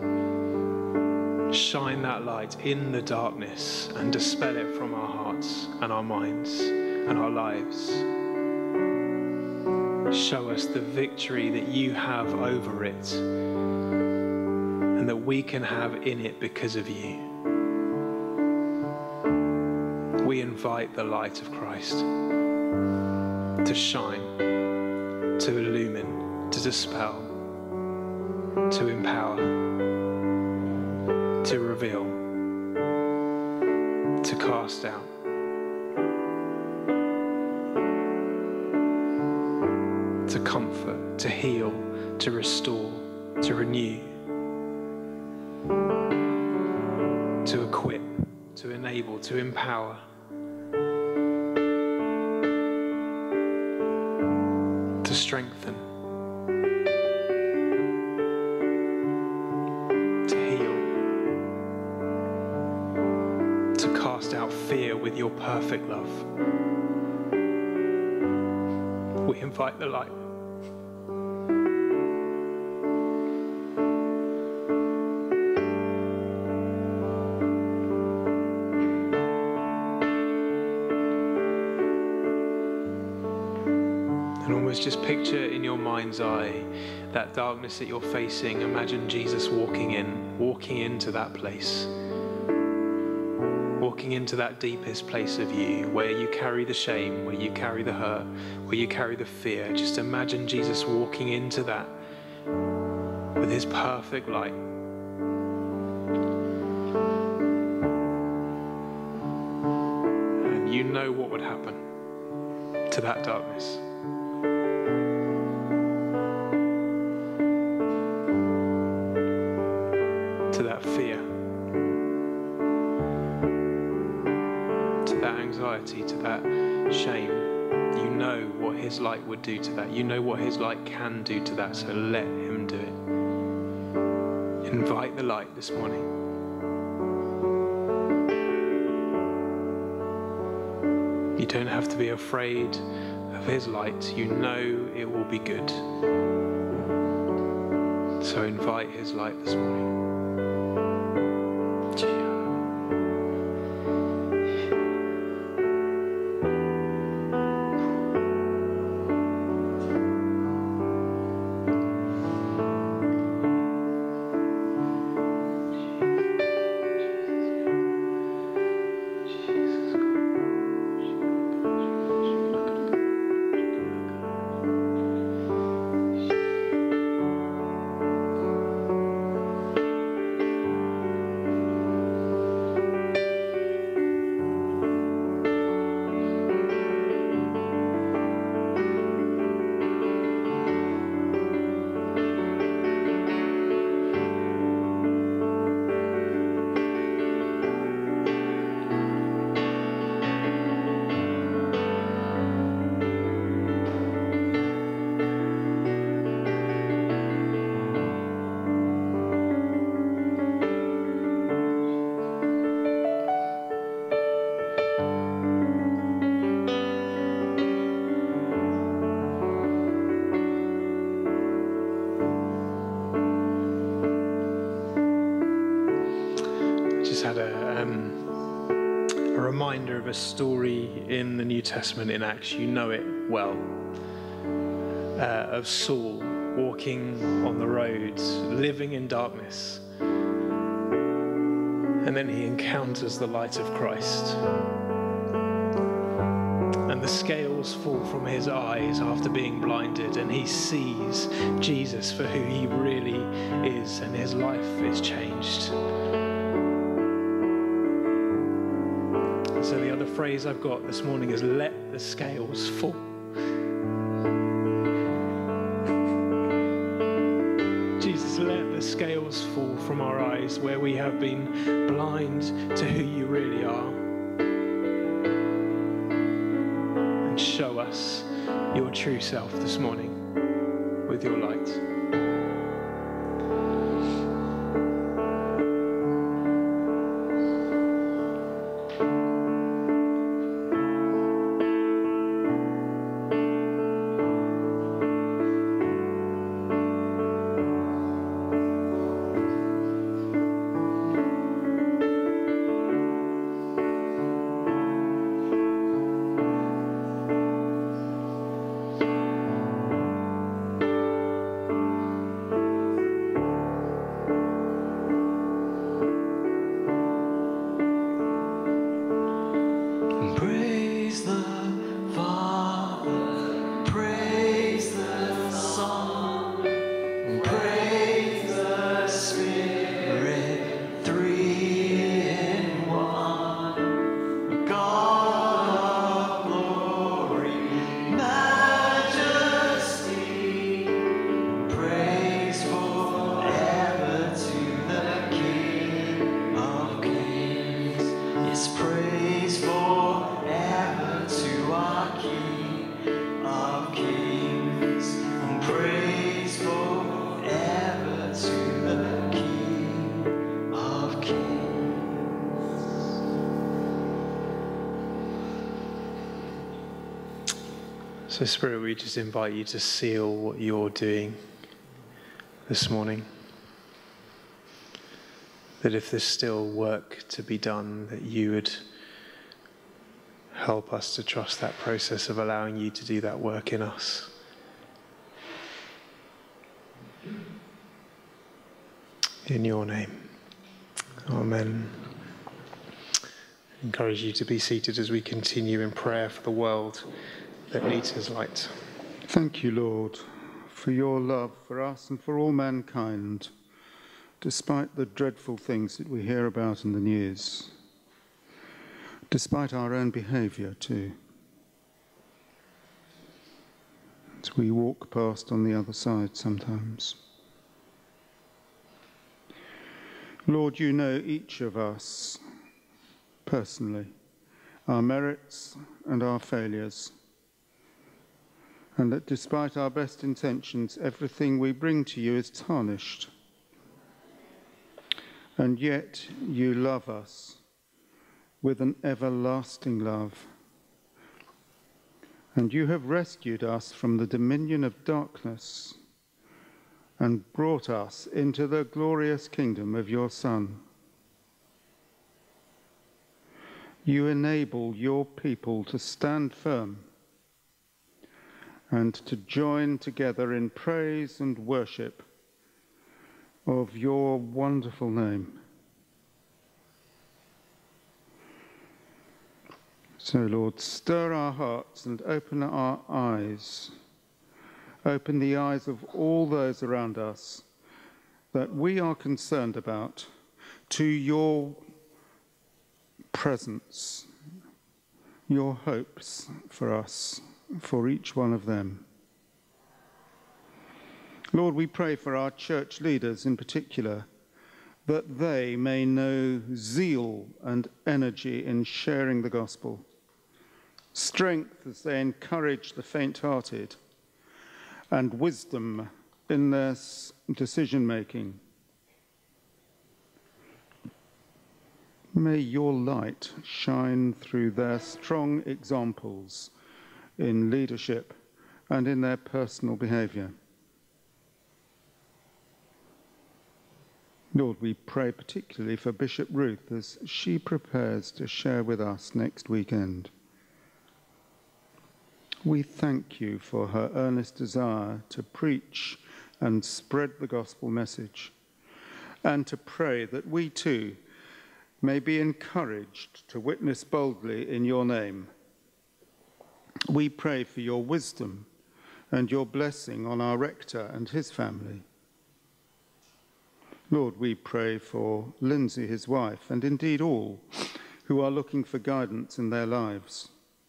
S1: Shine that light in the darkness and dispel it from our hearts and our minds and our lives. Show us the victory that you have over it and that we can have in it because of you. We invite the light of Christ to shine, to illumine, to dispel, to empower, to reveal, to cast out, to comfort, to heal, to restore, to renew, to equip, to enable, to empower. To strengthen, to heal, to cast out fear with your perfect love. We invite the light. Just picture in your mind's eye that darkness that you're facing. Imagine Jesus walking in, walking into that place, walking into that deepest place of you where you carry the shame, where you carry the hurt, where you carry the fear. Just imagine Jesus walking into that with his perfect light. And you know what would happen to that darkness. To that fear, to that anxiety, to that shame. You know what his light would do to that. You know what his light can do to that, so let him do it. Invite the light this morning. You don't have to be afraid of his light. You know it will be good. So invite his light this morning. a reminder of a story in the New Testament in Acts. You know it well. Uh, of Saul walking on the roads, living in darkness. And then he encounters the light of Christ. And the scales fall from his eyes after being blinded, and he sees Jesus for who he really is, and his life is changed. So the other phrase I've got this morning is, let the scales fall. Jesus, let the scales fall from our eyes where we have been blind to who you really are. And show us your true self this morning with your light. So Spirit, we just invite you to seal what you're doing this morning. That if there's still work to be done, that you would help us to trust that process of allowing you to do that work in us. In your name. Amen. I encourage you to be seated as we continue in prayer for the world that needs his light.
S4: Thank you, Lord, for your love for us and for all mankind, despite the dreadful things that we hear about in the news, despite our own behaviour too. As we walk past on the other side sometimes. Lord, you know each of us personally, our merits and our failures, and that despite our best intentions, everything we bring to you is tarnished. And yet you love us with an everlasting love. And you have rescued us from the dominion of darkness and brought us into the glorious kingdom of your Son. You enable your people to stand firm and to join together in praise and worship of your wonderful name. So, Lord, stir our hearts and open our eyes. Open the eyes of all those around us that we are concerned about to your presence, your hopes for us, for each one of them. Lord, we pray for our church leaders in particular, that they may know zeal and energy in sharing the gospel, strength as they encourage the faint-hearted, and wisdom in their decision-making. May your light shine through their strong examples in leadership and in their personal behaviour. Lord, we pray particularly for Bishop Ruth as she prepares to share with us next weekend. We thank you for her earnest desire to preach and spread the gospel message, and to pray that we too may be encouraged to witness boldly in your name. We pray for your wisdom and your blessing on our rector and his family. Lord, we pray for Lindsay, his wife, and indeed all who are looking for guidance in their lives.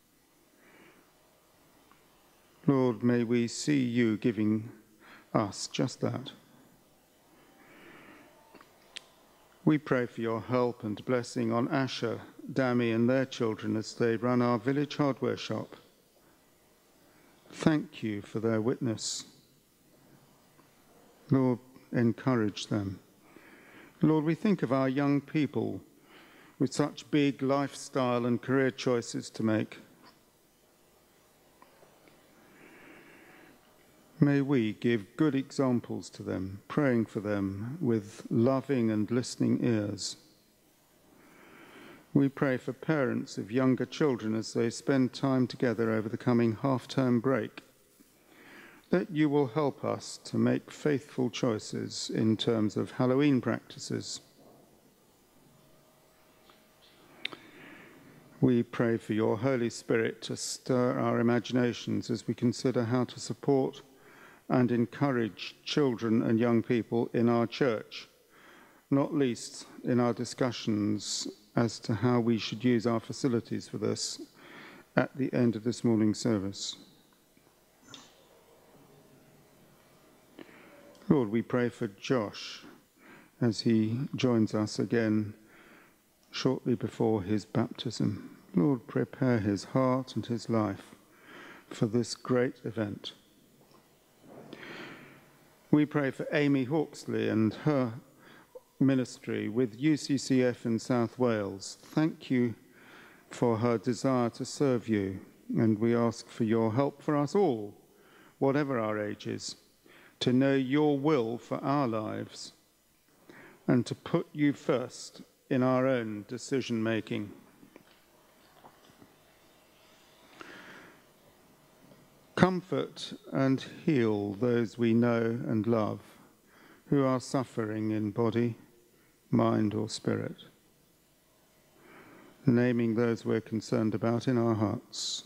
S4: Lord, may we see you giving us just that. We pray for your help and blessing on Asher, Dami, and their children as they run our village hardware shop. Thank you for their witness. Lord, encourage them. Lord, we think of our young people with such big lifestyle and career choices to make. May we give good examples to them, praying for them with loving and listening ears. We pray for parents of younger children as they spend time together over the coming half-term break, that you will help us to make faithful choices in terms of Halloween practices. We pray for your Holy Spirit to stir our imaginations as we consider how to support and encourage children and young people in our church, not least in our discussions as to how we should use our facilities for this at the end of this morning's service. Lord, we pray for Josh as he joins us again shortly before his baptism. Lord, prepare his heart and his life for this great event. We pray for Amy Hawksley and her ministry with U C C F in South Wales. Thank you for her desire to serve you, and we ask for your help for us all, whatever our ages, to know your will for our lives and to put you first in our own decision-making. Comfort and heal those we know and love who are suffering in body, mind, or spirit, naming those we're concerned about in our hearts.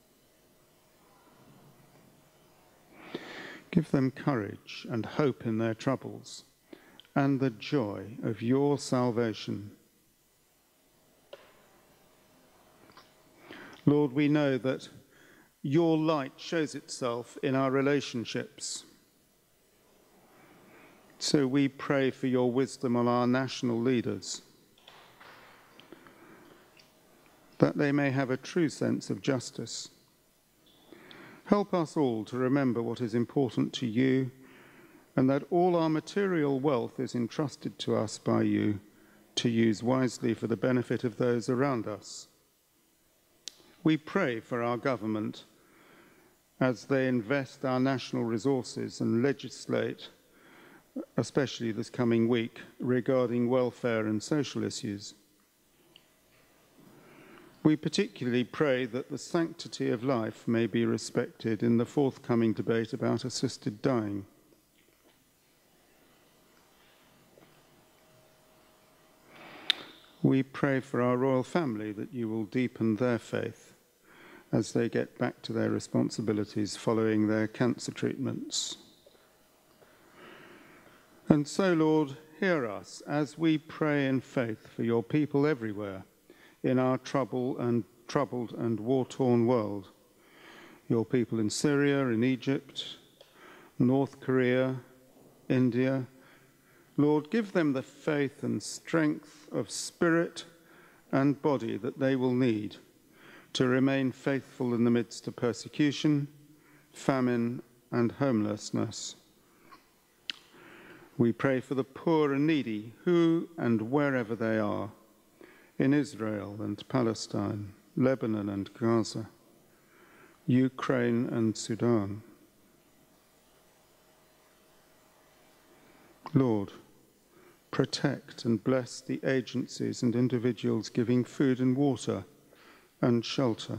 S4: Give them courage and hope in their troubles and the joy of your salvation. Lord, we know that your light shows itself in our relationships. So we pray for your wisdom on our national leaders, that they may have a true sense of justice. Help us all to remember what is important to you, and that all our material wealth is entrusted to us by you to use wisely for the benefit of those around us. We pray for our government as they invest our national resources and legislate, especially this coming week, regarding welfare and social issues. We particularly pray that the sanctity of life may be respected in the forthcoming debate about assisted dying. We pray for our royal family that you will deepen their faith as they get back to their responsibilities following their cancer treatments. And so, Lord, hear us as we pray in faith for your people everywhere in our trouble and troubled and war-torn world. Your people in Syria, in Egypt, North Korea, India. Lord, give them the faith and strength of spirit and body that they will need to remain faithful in the midst of persecution, famine, and homelessness. We pray for the poor and needy, who and wherever they are, in Israel and Palestine, Lebanon and Gaza, Ukraine and Sudan. Lord, protect and bless the agencies and individuals giving food and water and shelter.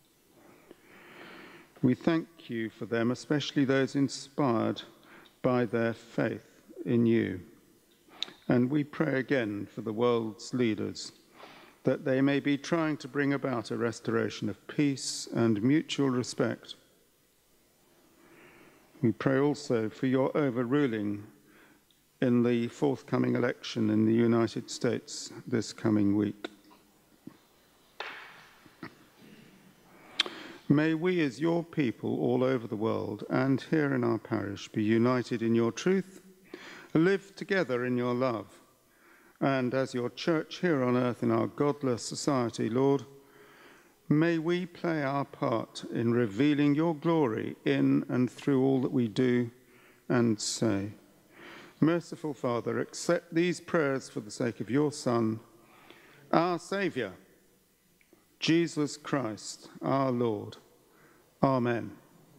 S4: We thank you for them, especially those inspired by their faith in you. And we pray again for the world's leaders, that they may be trying to bring about a restoration of peace and mutual respect. We pray also for your overruling in the forthcoming election in the United States this coming week. May we as your people all over the world and here in our parish be united in your truth, live together in your love, and as your church here on earth in our godless society, Lord, may we play our part in revealing your glory in and through all that we do and say. Merciful Father, accept these prayers for the sake of your Son, our Saviour, Jesus Christ, our Lord. Amen.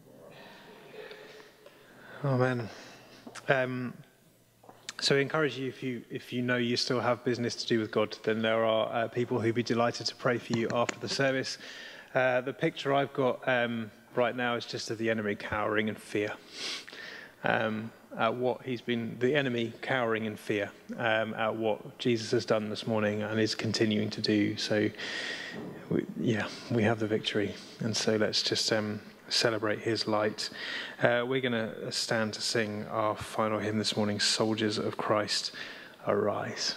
S1: Amen. Um, so I encourage you, if you if you know you still have business to do with God, then there are uh, people who'd be delighted to pray for you after the service. Uh, the picture I've got um, right now is just of the enemy cowering in fear. Um, at what he's been, the enemy cowering in fear um, at what Jesus has done this morning and is continuing to do. So, we, yeah, we have the victory. And so let's just um, celebrate his light. Uh, we're going to stand to sing our final hymn this morning, Soldiers of Christ, Arise.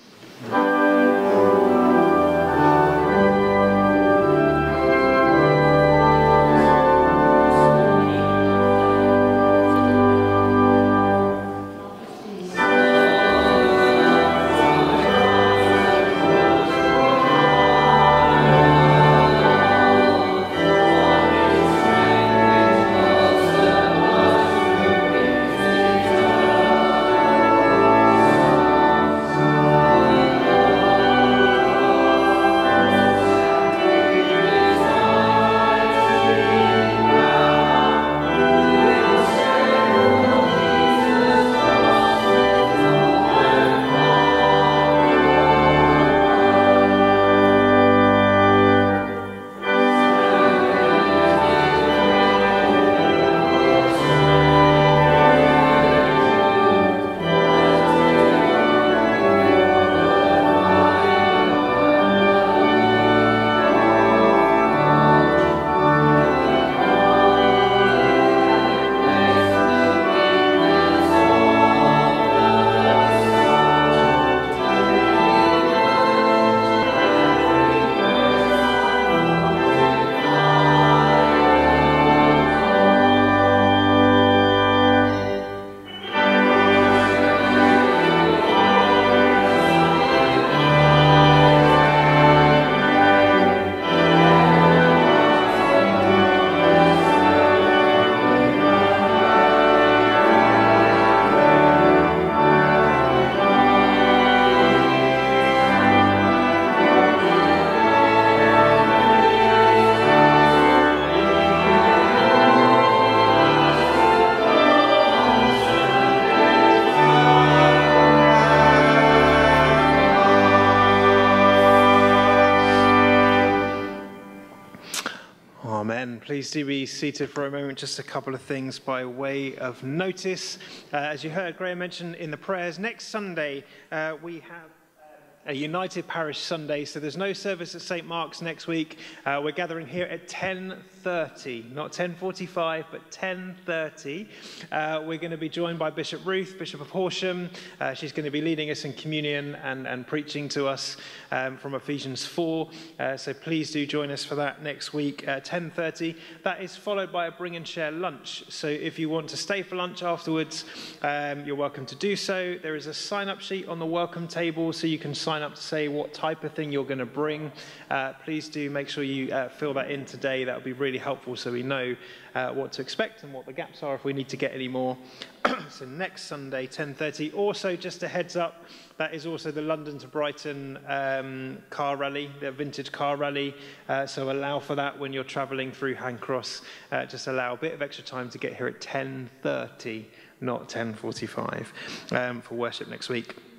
S1: Please do be seated for a moment. Just a couple of things by way of notice. Uh, as you heard Graham mention in the prayers, next Sunday uh, we have a United Parish Sunday, so there's no service at Saint Mark's next week. Uh, we're gathering here at ten thirty, not ten forty-five, but ten thirty. Uh, we're going to be joined by Bishop Ruth, Bishop of Horsham. Uh, she's going to be leading us in communion and, and preaching to us um, from Ephesians four. Uh, so please do join us for that next week at ten thirty. That is followed by a bring and share lunch. So if you want to stay for lunch afterwards, um, you're welcome to do so. There is a sign-up sheet on the welcome table, so you can sign up to say what type of thing you're going to bring. Uh, please do make sure you uh, fill that in today. That would be really helpful so we know uh, what to expect and what the gaps are if we need to get any more. So next Sunday, ten thirty. Also, just a heads up, that is also the London to Brighton um, car rally, the vintage car rally. Uh, so allow for that when you're travelling through Handcross. Uh, just allow a bit of extra time to get here at ten thirty, not ten forty-five, um, for worship next week.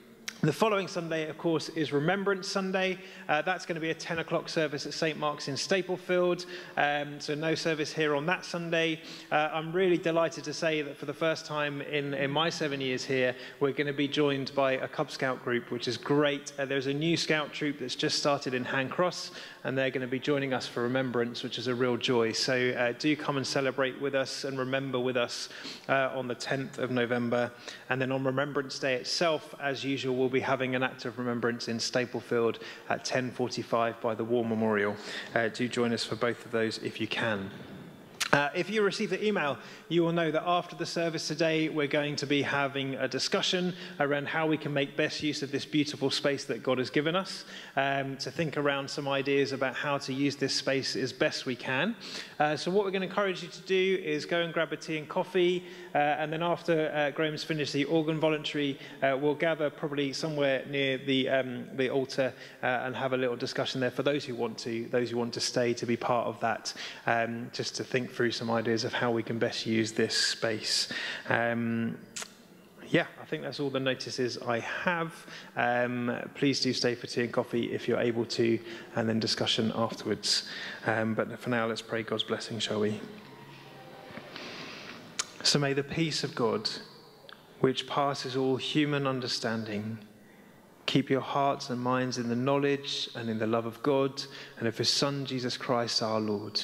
S1: The following Sunday, of course, is Remembrance Sunday. Uh, that's going to be a ten o'clock service at Saint Mark's in Staplefield, um, so no service here on that Sunday. Uh, I'm really delighted to say that for the first time in, in my seven years here, we're going to be joined by a Cub Scout group, which is great. Uh, there's a new Scout troop that's just started in Handcross, and they're going to be joining us for Remembrance, which is a real joy. So uh, do come and celebrate with us and remember with us uh, on the tenth of November. And then on Remembrance Day itself, as usual, we'll be having an act of remembrance in Staplefield at ten forty-five by the War Memorial. Uh, do join us for both of those if you can. Uh, if you received the email, you will know that after the service today, we're going to be having a discussion around how we can make best use of this beautiful space that God has given us, um, to think around some ideas about how to use this space as best we can. Uh, so what we're going to encourage you to do is go and grab a tea and coffee, uh, and then after uh, Graham's finished the organ voluntary, uh, we'll gather probably somewhere near the, um, the altar uh, and have a little discussion there for those who want to, those who want to stay to be part of that, um, just to think through some ideas of how we can best use this space. Um, yeah, I think that's all the notices I have. Um, please do stay for tea and coffee if you're able to, and then discussion afterwards. Um, but for now, let's pray God's blessing, shall we? So may the peace of God, which passes all human understanding, keep your hearts and minds in the knowledge and in the love of God and of his Son, Jesus Christ, our Lord.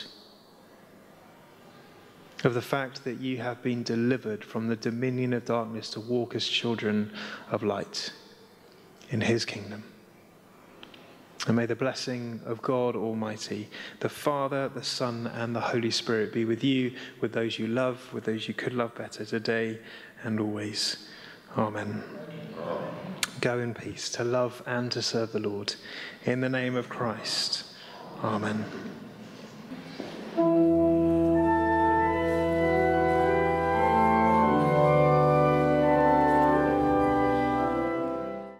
S1: Of the fact that you have been delivered from the dominion of darkness to walk as children of light in his kingdom. And may the blessing of God Almighty, the Father, the Son, and the Holy Spirit be with you, with those you love, with those you could love better today and always. Amen. Go in peace to love and to serve the Lord. In the name of Christ. Amen.